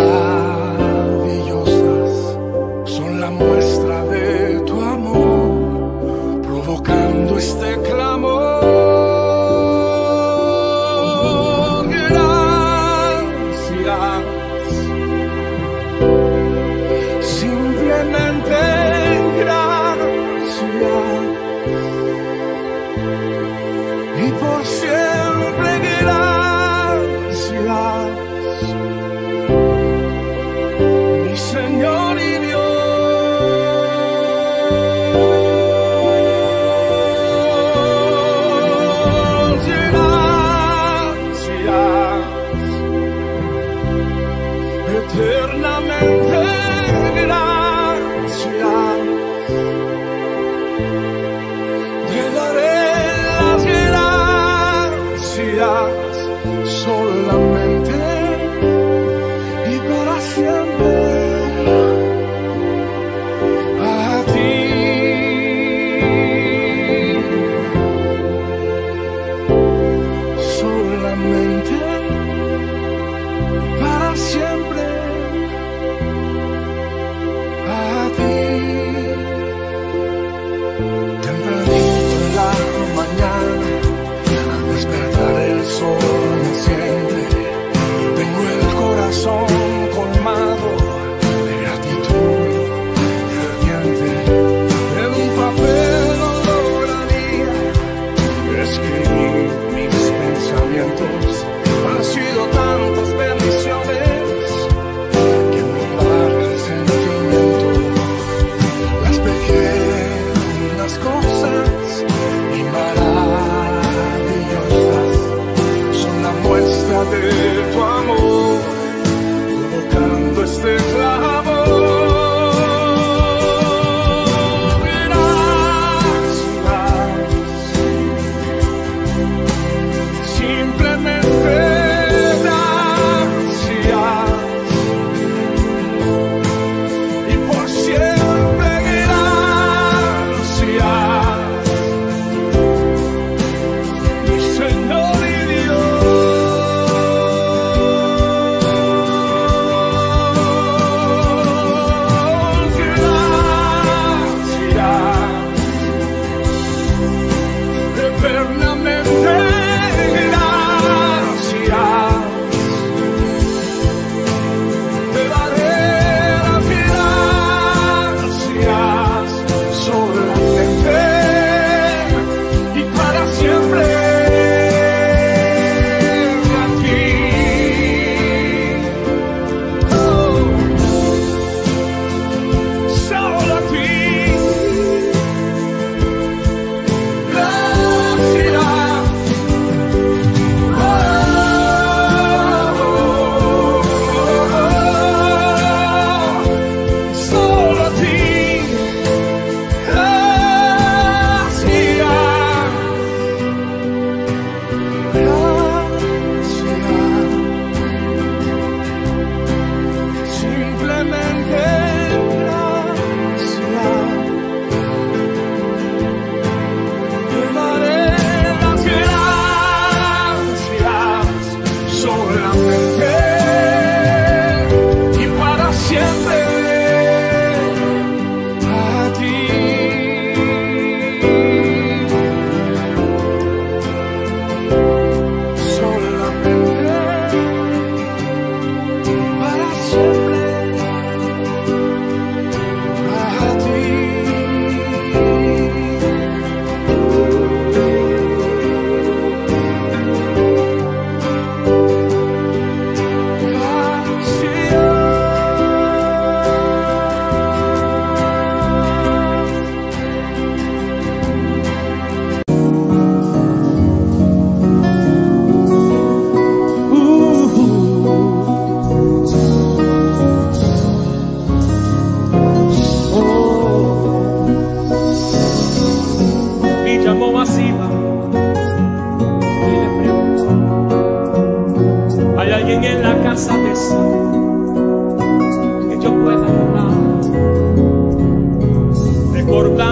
maravillosas son la muestra de tu amor, provocando este clamor. Y por siempre gracias.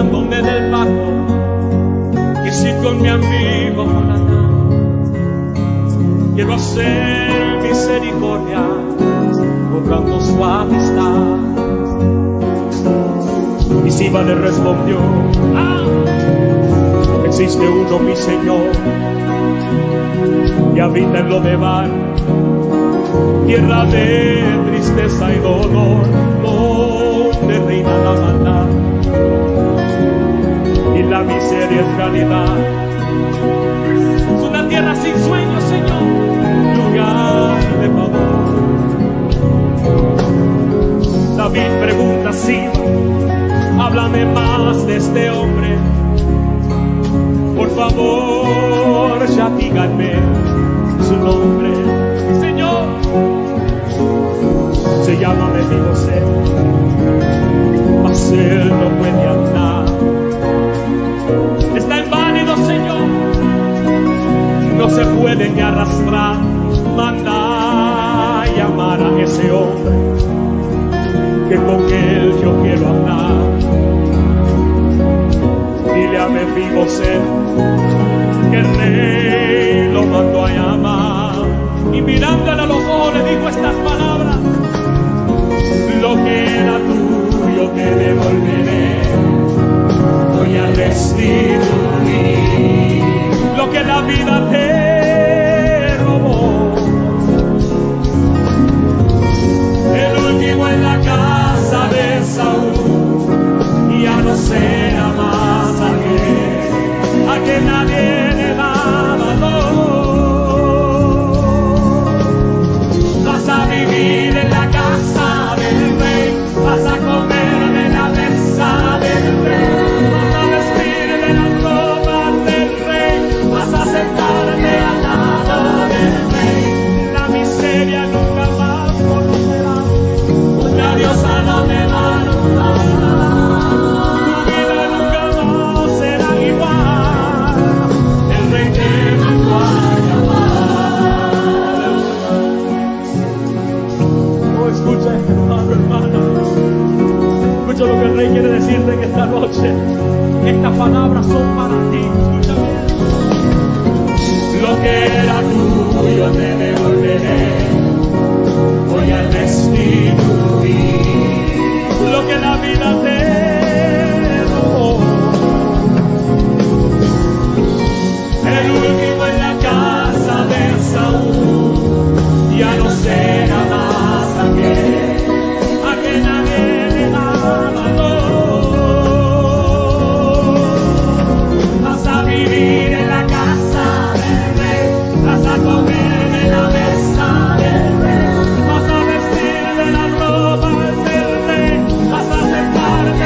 acordándome del pacto que hice con mi amigo Jonatán. Quiero hacer misericordia borrando su amistad. Y Siba le respondió: ah, existe uno, mi Señor, que habita en Lodebar, tierra de tristeza y dolor, donde reina la maldad y la miseria es realidad. Es una tierra sin sueño, Señor, lugar de pavor. David pregunta a Siba: háblame más de este hombre, por favor, ya díganme su nombre. Señor, se llama Mefibosé, mas él no puede andar. Está inválido, Señor, no se puede ni arrastrar. Manda llamar a ese hombre, que con él yo quiero hablar. Dile a Mefibosé que el rey lo mandó a llamar, y mirándole a los ojos le dijo estas palabras: lo que era tuyo te devolveré, voy a restituir lo que la vida te robó. El último en la casa de Saúl ya no será más aquel a que nadie le daba valor. Vas a vivir en la casa del rey, vas a comer de la mesa del rey, vas a vestir de las ropas del rey, vas a sentarte al lado del rey. La miseria nunca más conocerás, una diosa no te va a alumbrar. Tu vida nunca más será igual, el rey te mandó a llamar. Oh, escucha, hermano, hermana, escucha lo que el rey quiere decirte en esta noche. Estas palabras son para ti, escúchame. Lo que era tuyo te devolveré, voy a restituir lo que la vida te robó. El último en la casa de Saúl ya no será más aquel a que nadie le da valor. Vas a vivir en la casa del rey, vas a comer de la mesa del rey, vas a vestir de la ropa del rey, vas a sentarte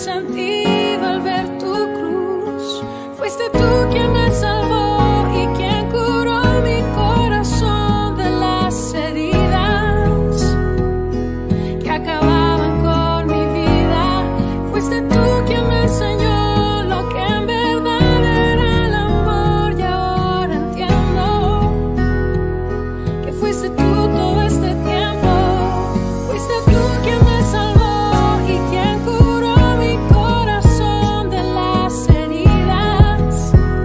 sentí al ver tu cruz. Fuiste tú quien me salvó y quien curó mi corazón de las heridas que acababan con mi vida. Fuiste tú quien me enseñó lo que en verdad era el amor, y ahora entiendo que fuiste tú todo este tiempo. Fuiste tú quien me salvó y quien curó mi corazón de las heridas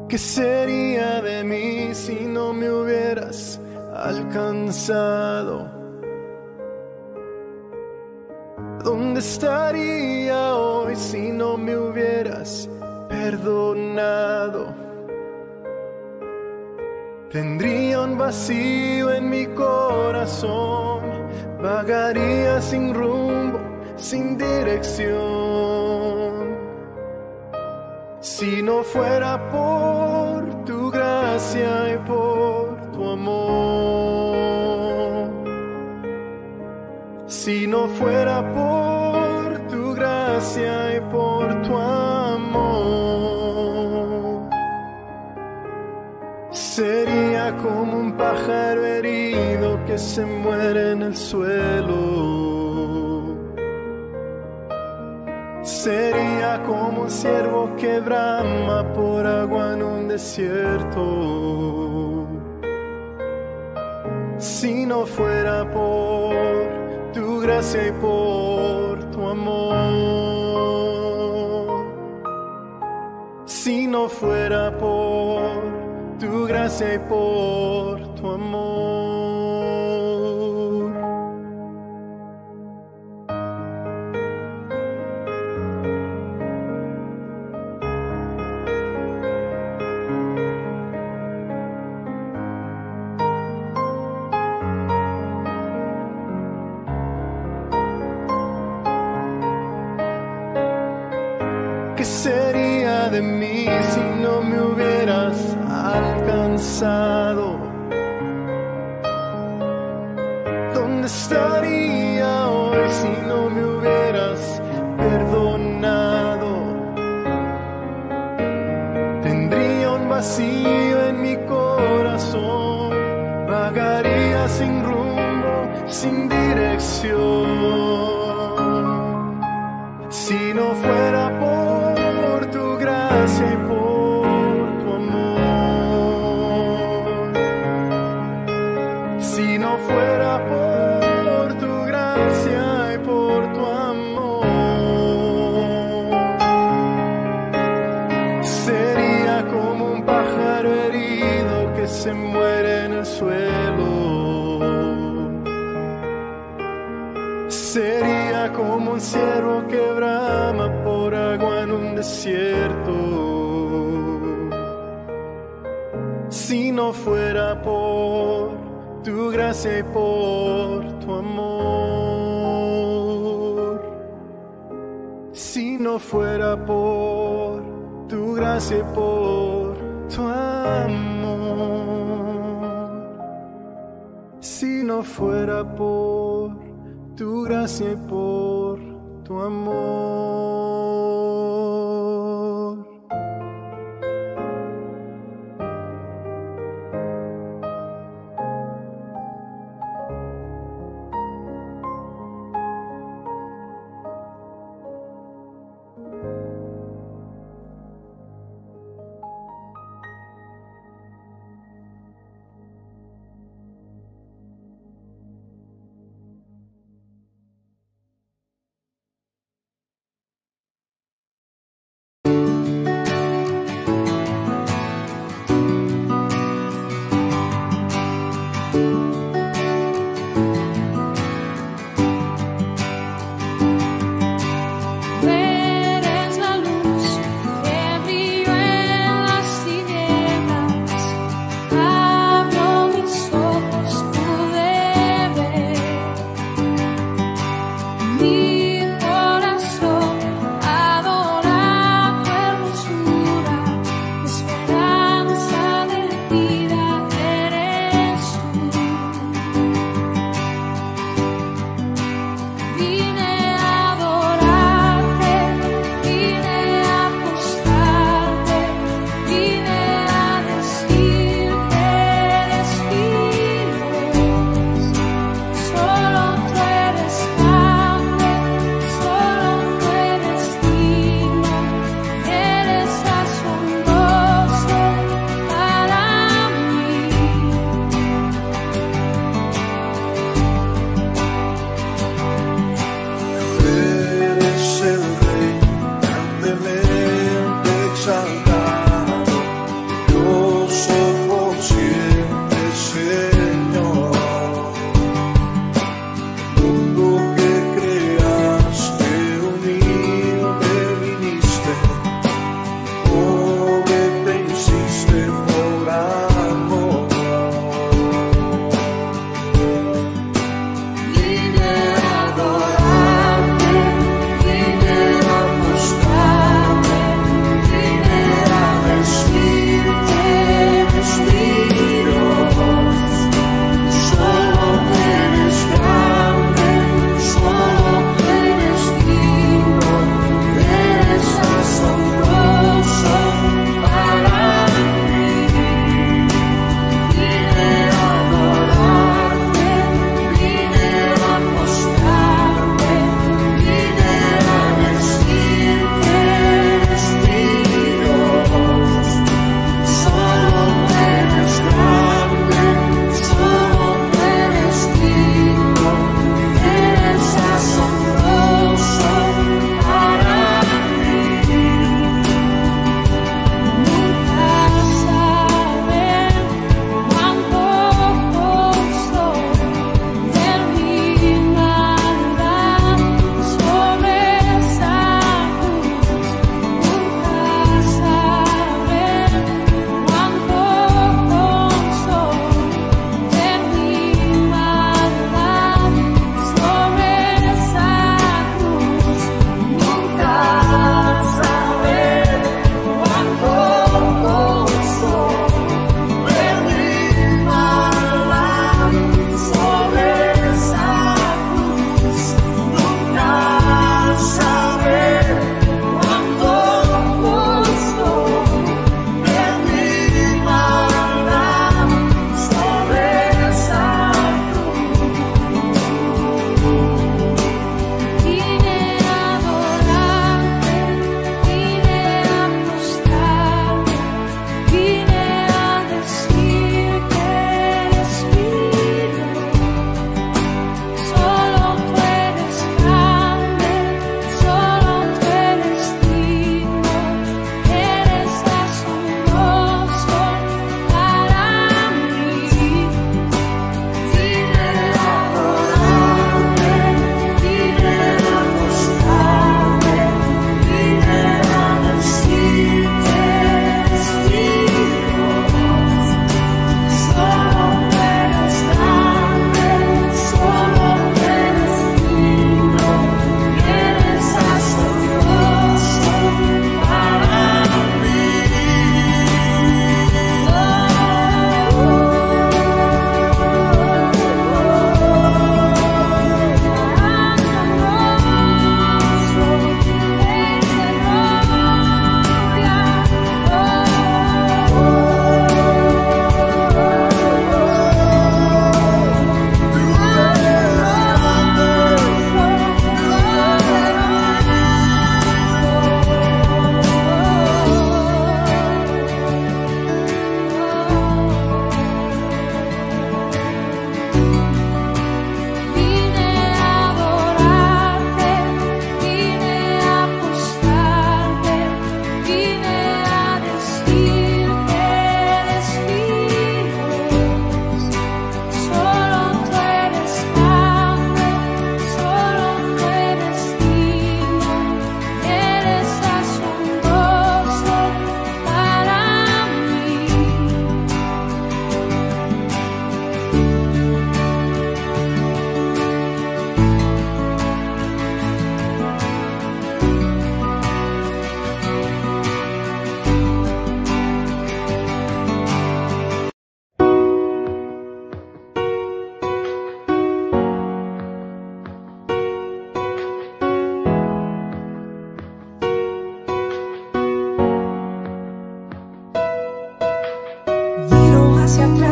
¿Qué sería de mí si no me hubieras alcanzado? ¿Dónde estaría hoy si no me hubieras perdonado? Tendría un vacío en mi corazón, vagaría sin rumbo, sin dirección. Si no fuera por tu gracia y por tu amor, si no fuera por tu gracia y por tu amor, sería como un pájaro herido que se muere en el suelo. Sería como un ciervo que brama por agua en un desierto. Si no fuera por tu gracia y por tu amor, si no fuera por tu gracia y por tu amor. ¿Qué sería de mí si no me hubieras alcanzado? ¿Dónde estaría hoy si no me hubieras perdonado? Tendría un vacío en mi corazón, vagaría sin rumbo, sin dirección. Si no fuera por tu gracia y por tu amor, si no fuera por tu gracia y por tu amor, sería como un pájaro herido que se muere en el suelo. Sería como un ciervo que brama por agua en un desierto. Si no fuera por tu gracia y por tu amor, si no fuera por tu gracia y por tu amor, si no fuera por tu gracia y por tu amor.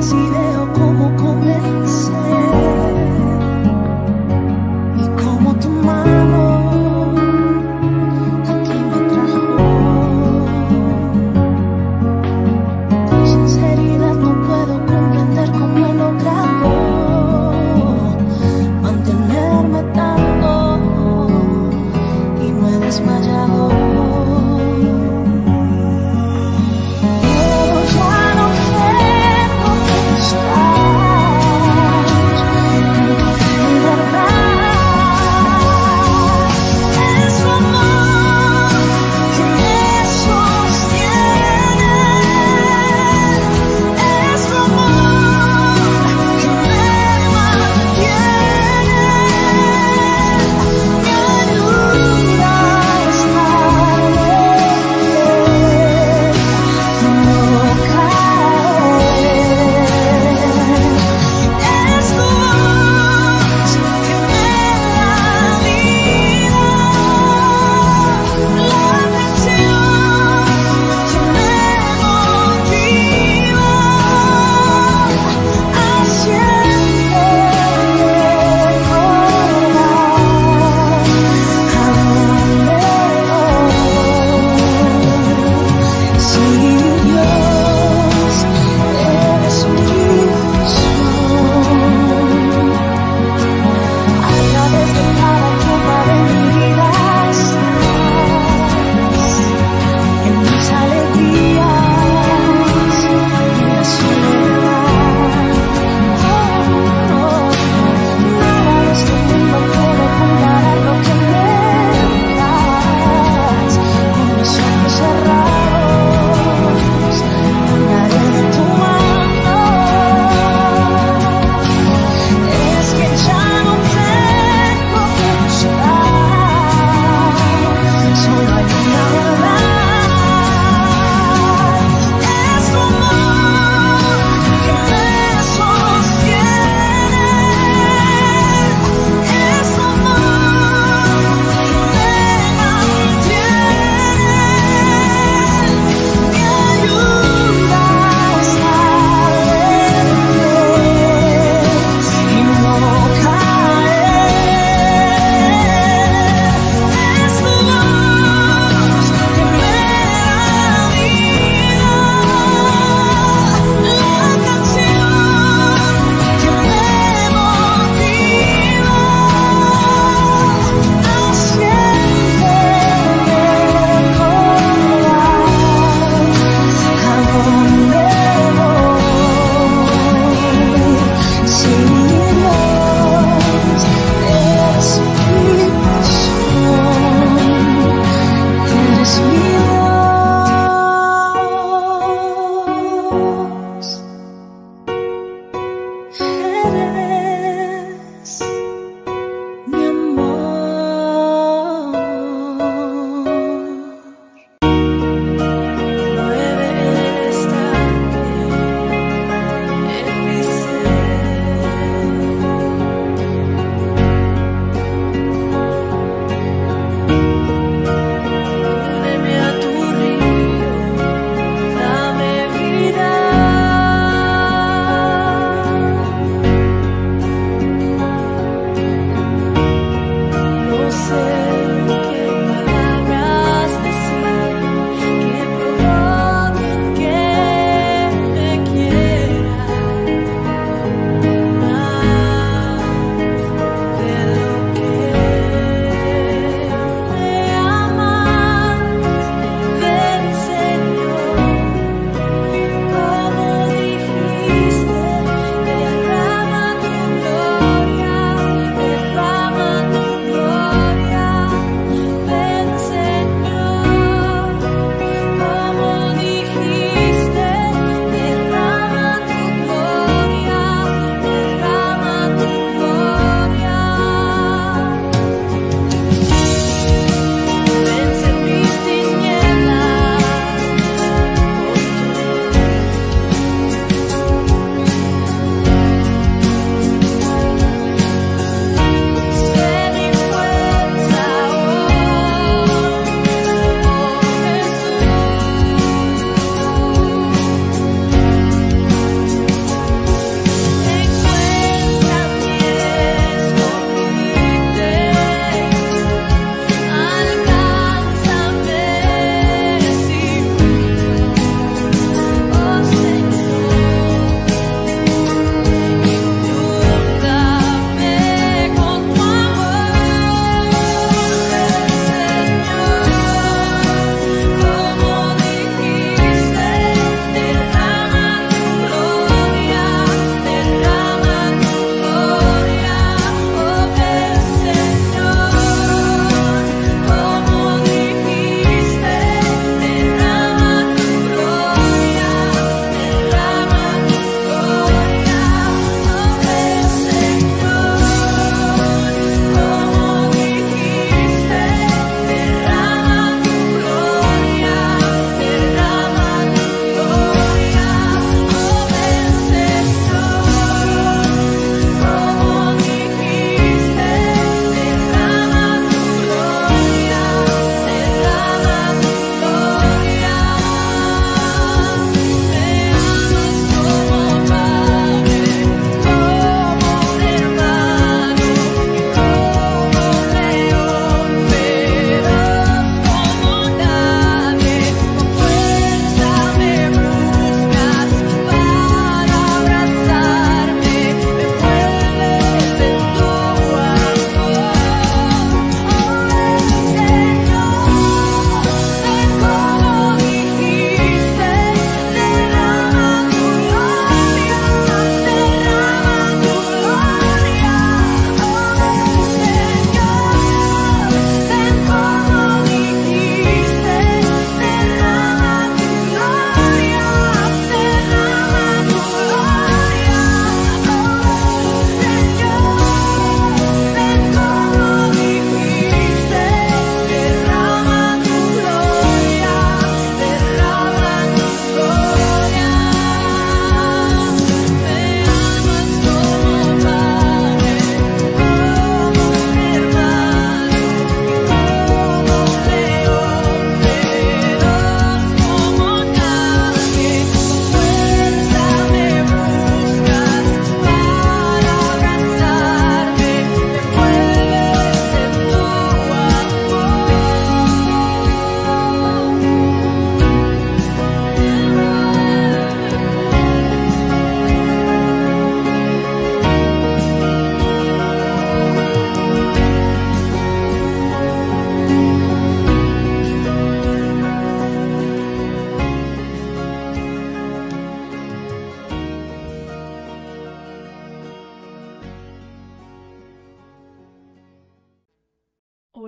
así veo cómo comencé y cómo tu mano aquí me trajo. Con sinceridad no puedo comprender cómo he logrado mantenerme tanto y no he desmayado.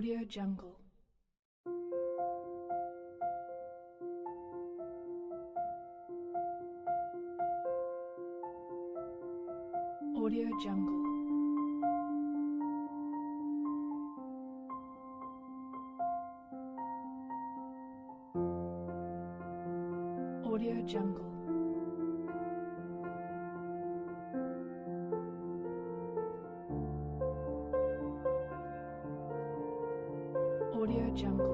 Audio Jungle. Audio Jungle. Audio Jungle. Audio Jungle.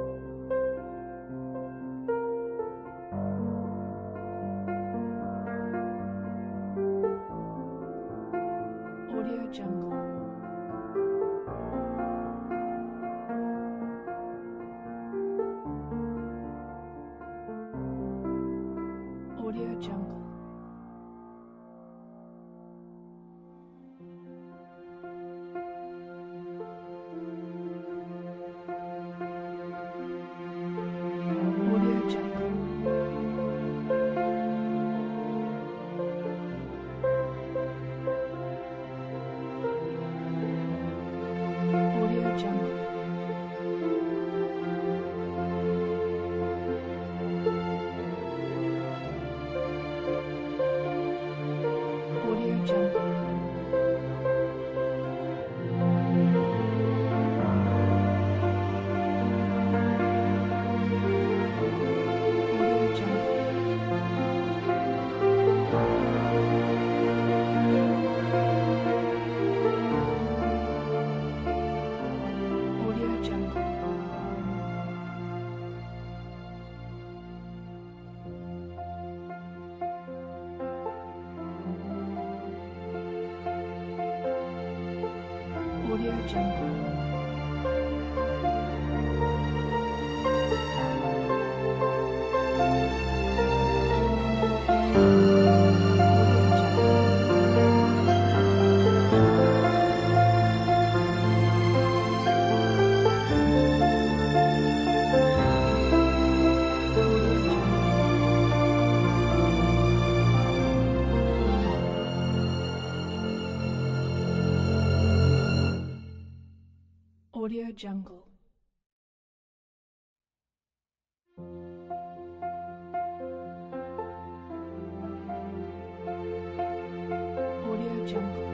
Audio Jungle. Audio Jungle. Audio Jungle. Audio Jungle. Audio Jungle. Audio Jungle. Audio Jungle. Audio Jungle. Audio Jungle. Audio Jungle.